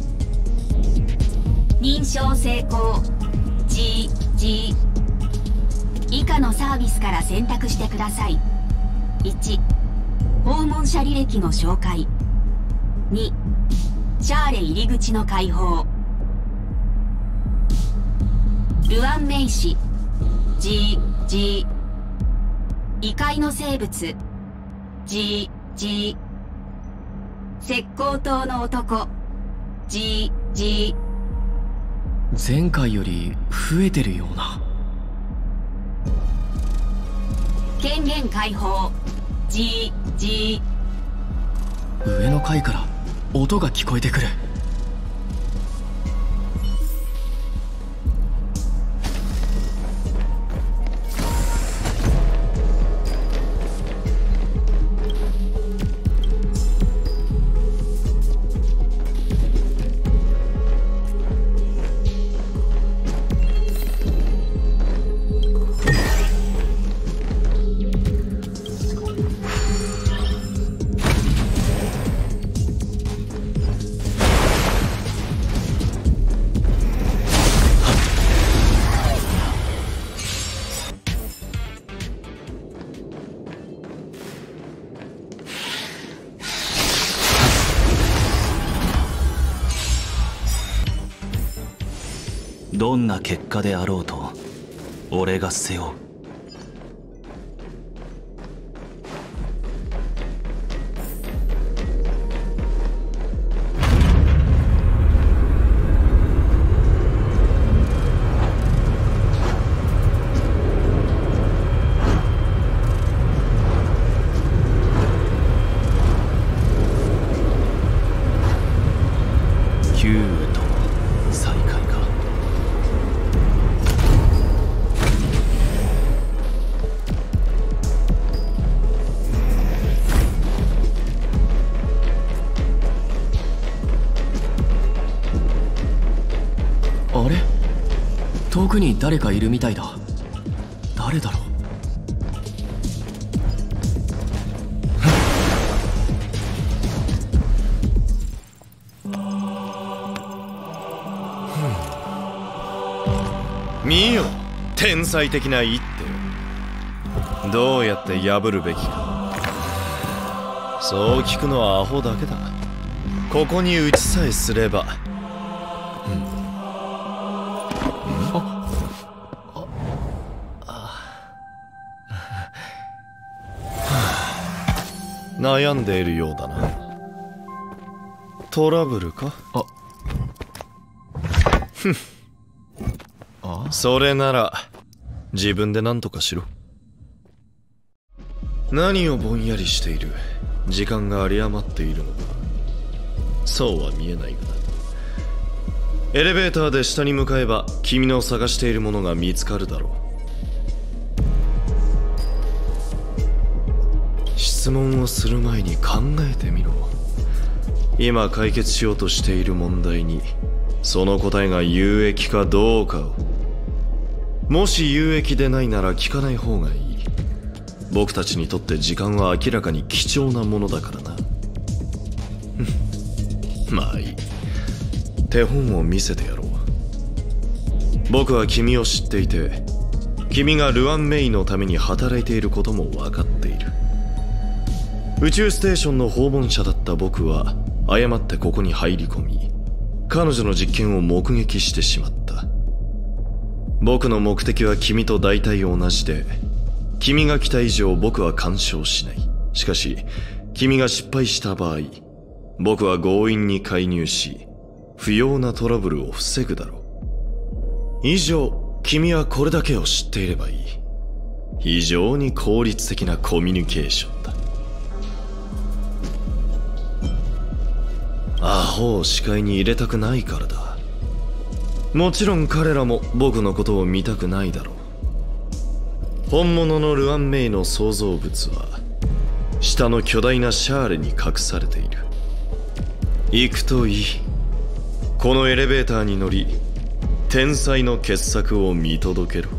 認証成功。以下のサービスから選択してください。1、訪問者履歴の紹介。2、シャーレ入り口の開放。ルアンメイ氏。異界の生物。石膏島の男。 前回より増えてるような。 権限解放。 上の階から音が聞こえてくる。 どんな結果であろうと俺が背負う。キューと再会か。 あれ？遠くに誰かいるみたいだ。誰だろう？ 見よ、天才的な一手をどうやって破るべきか。そう聞くのはアホだけだ。ここに打ちさえすれば。悩んでいるようだな。トラブルか？それなら自分で何とかしろ。何をぼんやりしている？時間が有り余っているのか？そうは見えないがな。エレベーターで下に向かえば君の探しているものが見つかるだろう。質問をする前に考えてみろ。今解決しようとしている問題にその答えが有益かどうかを。もし有益でないなら聞かない方がいい。僕たちにとって時間は明らかに貴重なものだからな。まあいい。手本を見せてやろう。僕は君を知っていて、君がルアン・メイのために働いていることも分かっている。宇宙ステーションの訪問者だった僕は誤ってここに入り込み、彼女の実験を目撃してしまった。僕の目的は君と大体同じで、君が来た以上僕は干渉しない。しかし君が失敗した場合、僕は強引に介入し不要なトラブルを防ぐだろう。以上、君はこれだけを知っていればいい。非常に効率的なコミュニケーションだ。アホを視界に入れたくないからだ。もちろん彼らも僕のことを見たくないだろう。本物のルアン・メイの創造物は下の巨大なシャーレに隠されている。行くといい。このエレベーターに乗り、天才の傑作を見届けろ。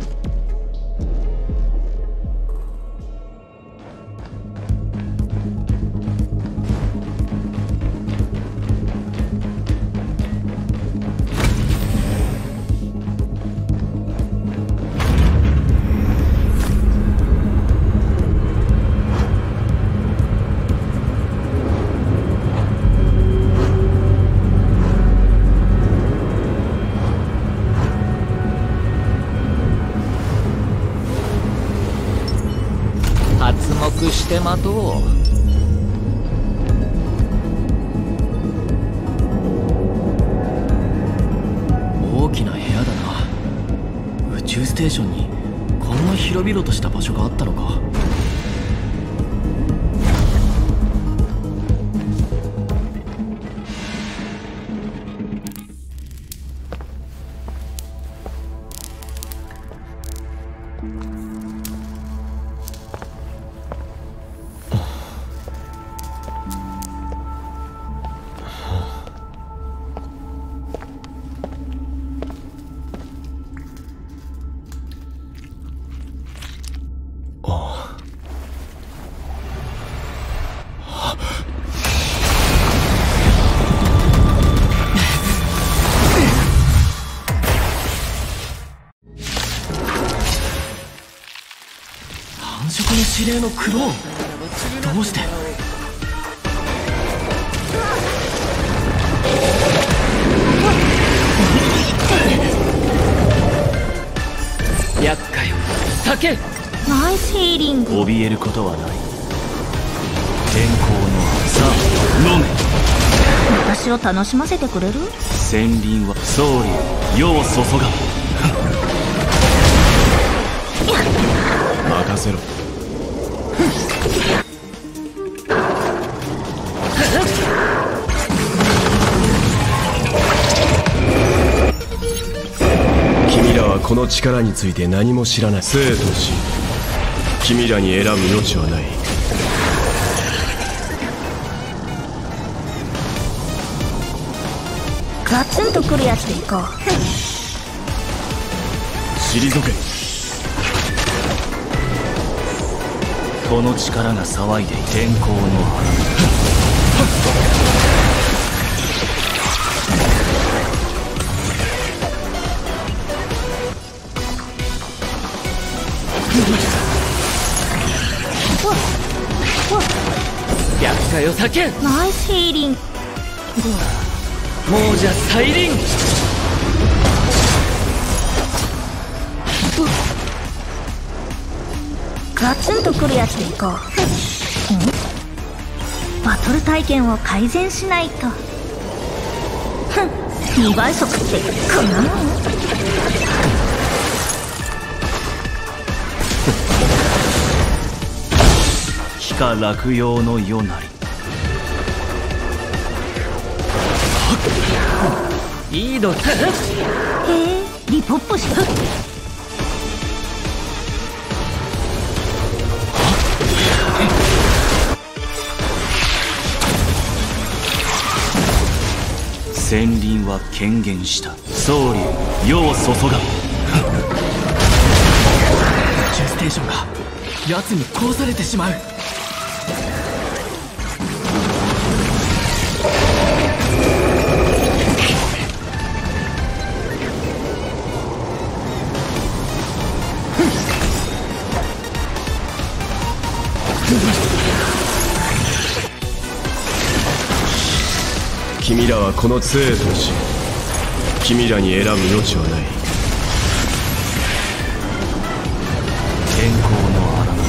して待とう。 大きな部屋だな。宇宙ステーションにこんな広々とした場所があったのか。指令のクローン、どうして？ け。 ナイスヒーリング。 怯えることはない。天候のさあ飲め。 私を楽しませてくれる？ 戦輪は総理世を注が。 任せろ。 君らはこの力について何も知らない。生と死、君らに選ぶ余地はない。 ガツンとくるやつでいこう。 退け。この力が騒いで天候の逆界を避け。 ナイスヒーリング。 もうじゃ再臨。 ガツンとくるやつでいこう。バトル体験を改善しないと。2倍速ってこんなもん？ 非か落葉の世なり。 いい度。 へえ、リポップした。 戦輪は権限した。総理世を注が。 宇宙ステーションが奴に壊されてしまう。 君らはこの生と死、君らに選ぶ余地はない。 天候の荒波。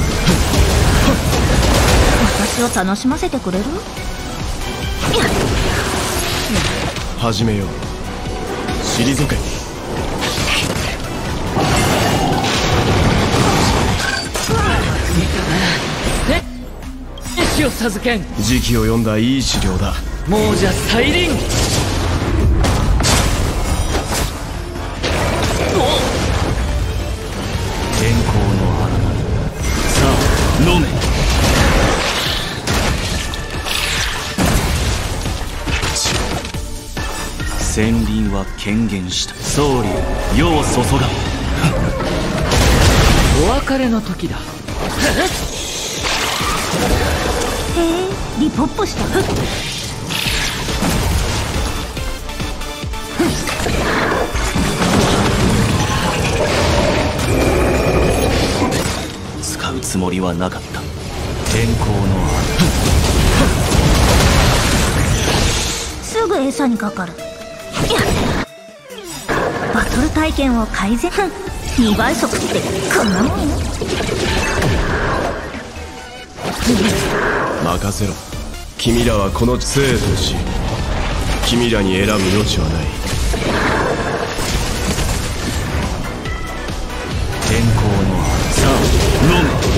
私を楽しませてくれる？ 始めよう。退け。 意志を授けん。 時期を読んだいい資料だ。 もうじゃ再臨。 天候の荒波。さあ飲め。戦輪は権限した。総理世を注が。 お別れの時だ。 へえ、リポップした。 使うつもりはなかった。天候のすぐ餌にかかる。バトル体験を改善。2倍速ってこんなもん？ 任せろ。君らはこの生と死、君らに選ぶ余地はない。 天候のさあ飲め。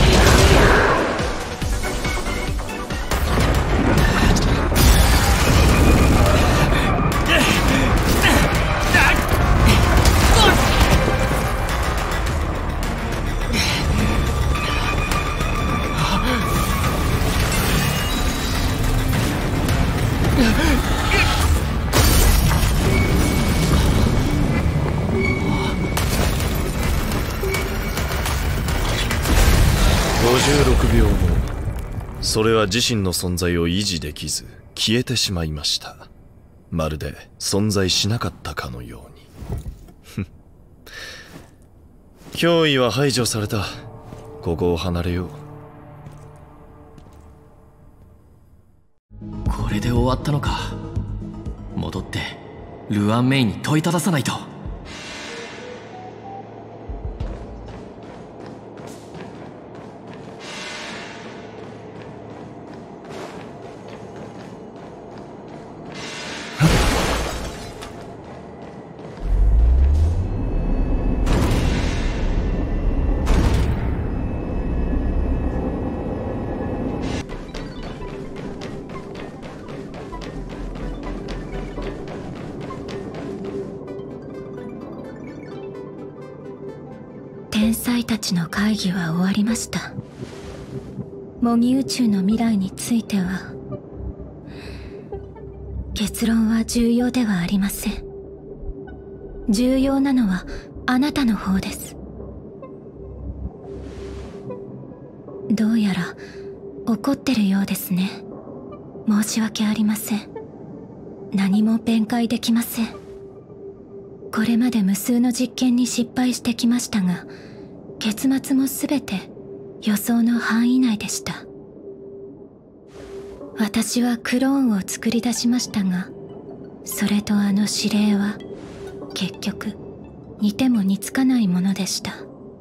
56秒後、それは自身の存在を維持できず消えてしまいました。まるで存在しなかったかのように。脅威は排除された。ここを離れよう。 これで終わったのか。戻ってルアン・メイに問いたださないと。 天才たちの会議は終わりました。模擬宇宙の未来については結論は重要ではありません。重要なのはあなたの方です。どうやら怒ってるようですね。申し訳ありません。何も弁解できません。これまで無数の実験に失敗してきましたが、結末も全て予想の範囲内でした。私はクローンを作り出しましたが、それとあの指令は結局似ても似つかないものでした。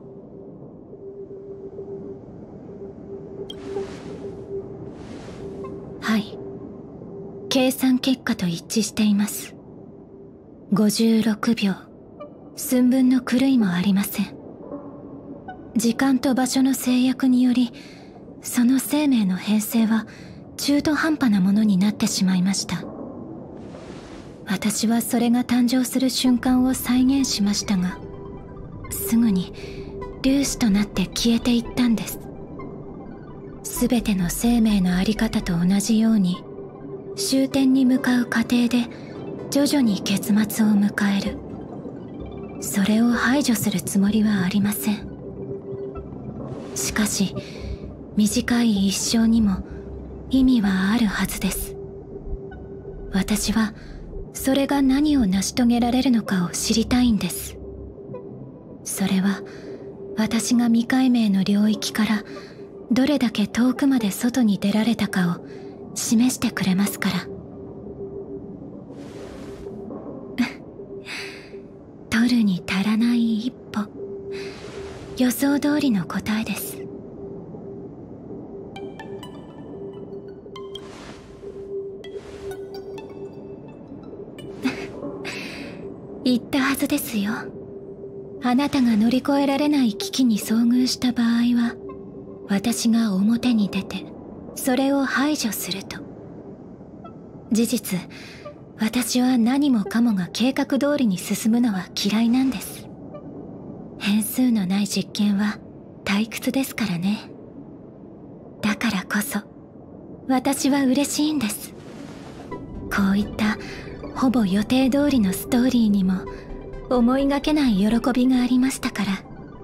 はい、計算結果と一致しています。56秒、寸分の狂いもありません。時間と場所の制約により、その生命の編成は中途半端なものになってしまいました。私はそれが誕生する瞬間を再現しましたが、すぐに粒子となって消えていったんです。すべての生命のあり方と同じように、終点に向かう過程で徐々に結末を迎える。それを排除するつもりはありません。しかし、短い一生にも意味はあるはずです。私はそれが何を成し遂げられるのかを知りたいんです。それは私が未解明の領域からどれだけ遠くまで外に出られたかを示してくれますから。取るに足らない一歩、予想通りの答えです。言ったはずですよ。あなたが乗り越えられない危機に遭遇した場合は、私が表に出てそれを排除すると。事実、私は何もかもが計画通りに進むのは嫌いなんです。変数のない実験は退屈ですからね。だからこそ私は嬉しいんです。こういったほぼ予定通りのストーリーにも思いがけない喜びがありましたから。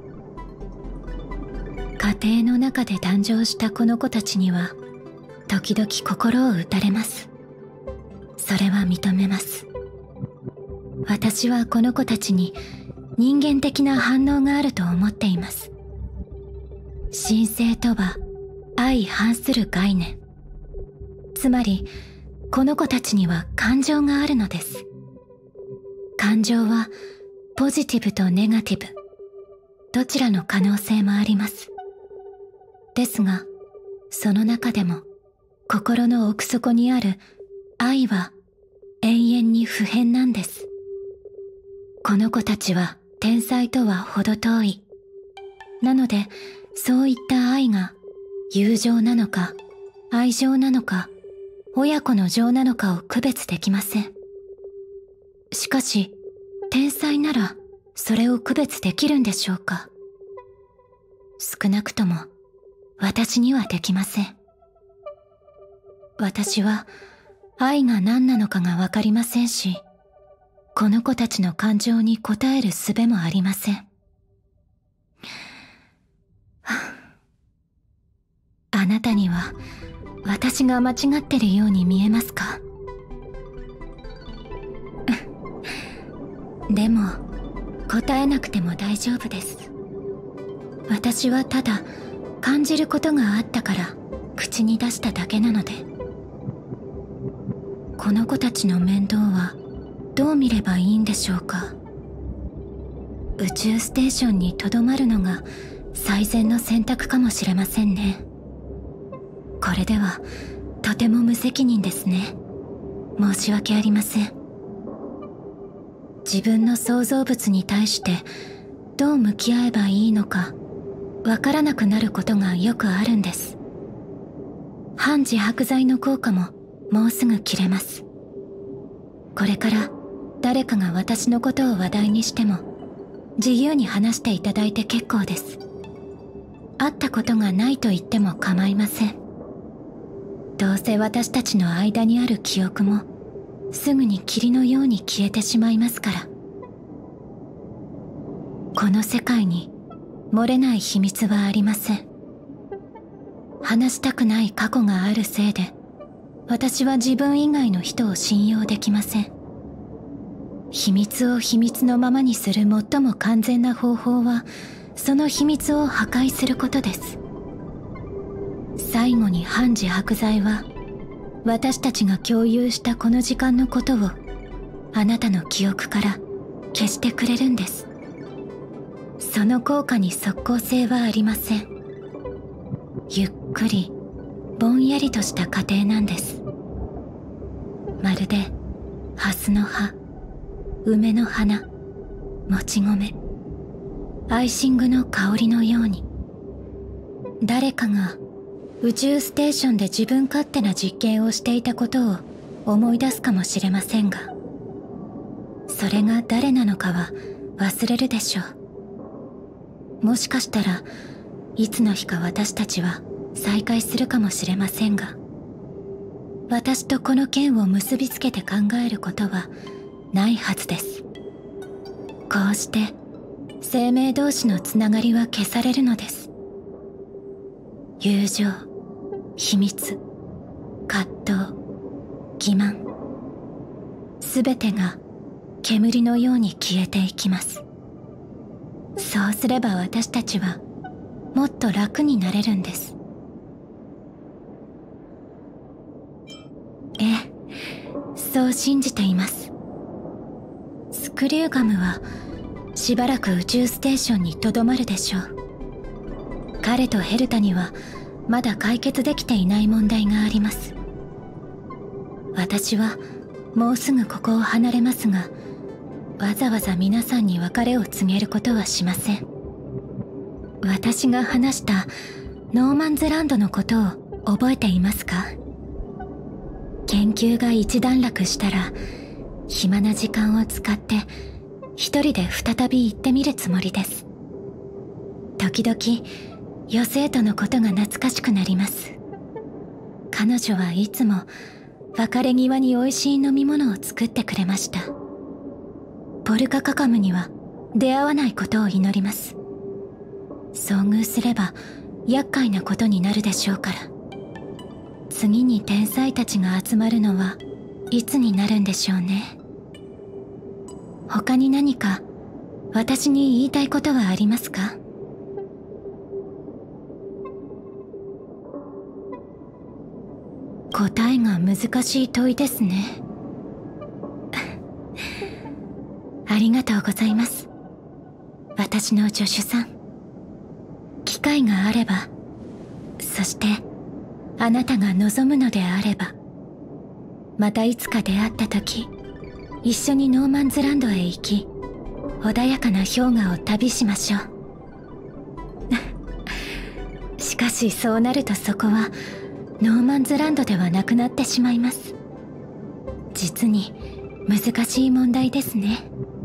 家庭の中で誕生したこの子たちには時々心を打たれます。それは認めます。私はこの子たちに人間的な反応があると思っています。神聖とは相反する概念。つまりこの子たちには感情があるのです。感情はポジティブとネガティブ、どちらの可能性もあります。ですが、その中でも心の奥底にある愛は永遠に不変なんです。この子たちは天才とは程遠い。なので、そういった愛が友情なのか愛情なのか親子の情なのかを区別できません。しかし、天才ならそれを区別できるんでしょうか。少なくとも私にはできません。私は愛が何なのかがわかりませんし、この子たちの感情に応える術もありません。あなたには私が間違ってるように見えますか？でも答えなくても大丈夫です。私はただ感じることがあったから口に出しただけなので。この子たちの面倒はどう見ればいいんでしょうか。宇宙ステーションにとどまるのが最善の選択かもしれませんね。これではとても無責任ですね。申し訳ありません。自分の創造物に対してどう向き合えばいいのかわからなくなることがよくあるんです。反自白剤の効果ももうすぐ切れます。これから誰かが私のことを話題にしても自由に話していただいて結構です。会ったことがないと言っても構いません。どうせ私たちの間にある記憶もすぐに霧のように消えてしまいますから。この世界に漏れない秘密はありません。話したくない過去があるせいで、私は自分以外の人を信用できません。秘密を秘密のままにする最も完全な方法は、その秘密を破壊することです。最後に判事白剤は、私たちが共有したこの時間のことをあなたの記憶から消してくれるんです。その効果に即効性はありません。ゆっくりぼんやりとした過程なんです。まるでハスの葉、梅の花、もち米、アイシングの香りのように、誰かが宇宙ステーションで自分勝手な実験をしていたことを思い出すかもしれませんが、それが誰なのかは忘れるでしょう。もしかしたらいつの日か私たちは再会するかもしれませんが、私とこの件を結びつけて考えることはないはずです。こうして生命同士のつながりは消されるのです。友情、秘密、葛藤、欺瞞、すべてが煙のように消えていきます。そうすれば私たちはもっと楽になれるんです。ええ、そう信じています。スクリューガムはしばらく宇宙ステーションにとどまるでしょう。彼とヘルタにはまだ解決できていない問題があります。私はもうすぐここを離れますが、わざわざ皆さんに別れを告げることはしません。私が話したノーマンズランドのことを覚えていますか？研究が一段落したら、暇な時間を使って一人で再び行ってみるつもりです。時々余生徒のことが懐かしくなります。彼女はいつも別れ際に美味しい飲み物を作ってくれました。ポルカカカムには出会わないことを祈ります。遭遇すれば厄介なことになるでしょうから。次に天才たちが集まるのはいつになるんでしょうね。他に何か私に言いたいことはありますか？答えが難しい問いですね。ありがとうございます。私の助手さん。機会があれば、そしてあなたが望むのであれば、またいつか出会った時、一緒にノーマンズランドへ行き、穏やかな氷河を旅しましょう。しかしそうなるとそこはノーマンズランドではなくなってしまいます。実に難しい問題ですね。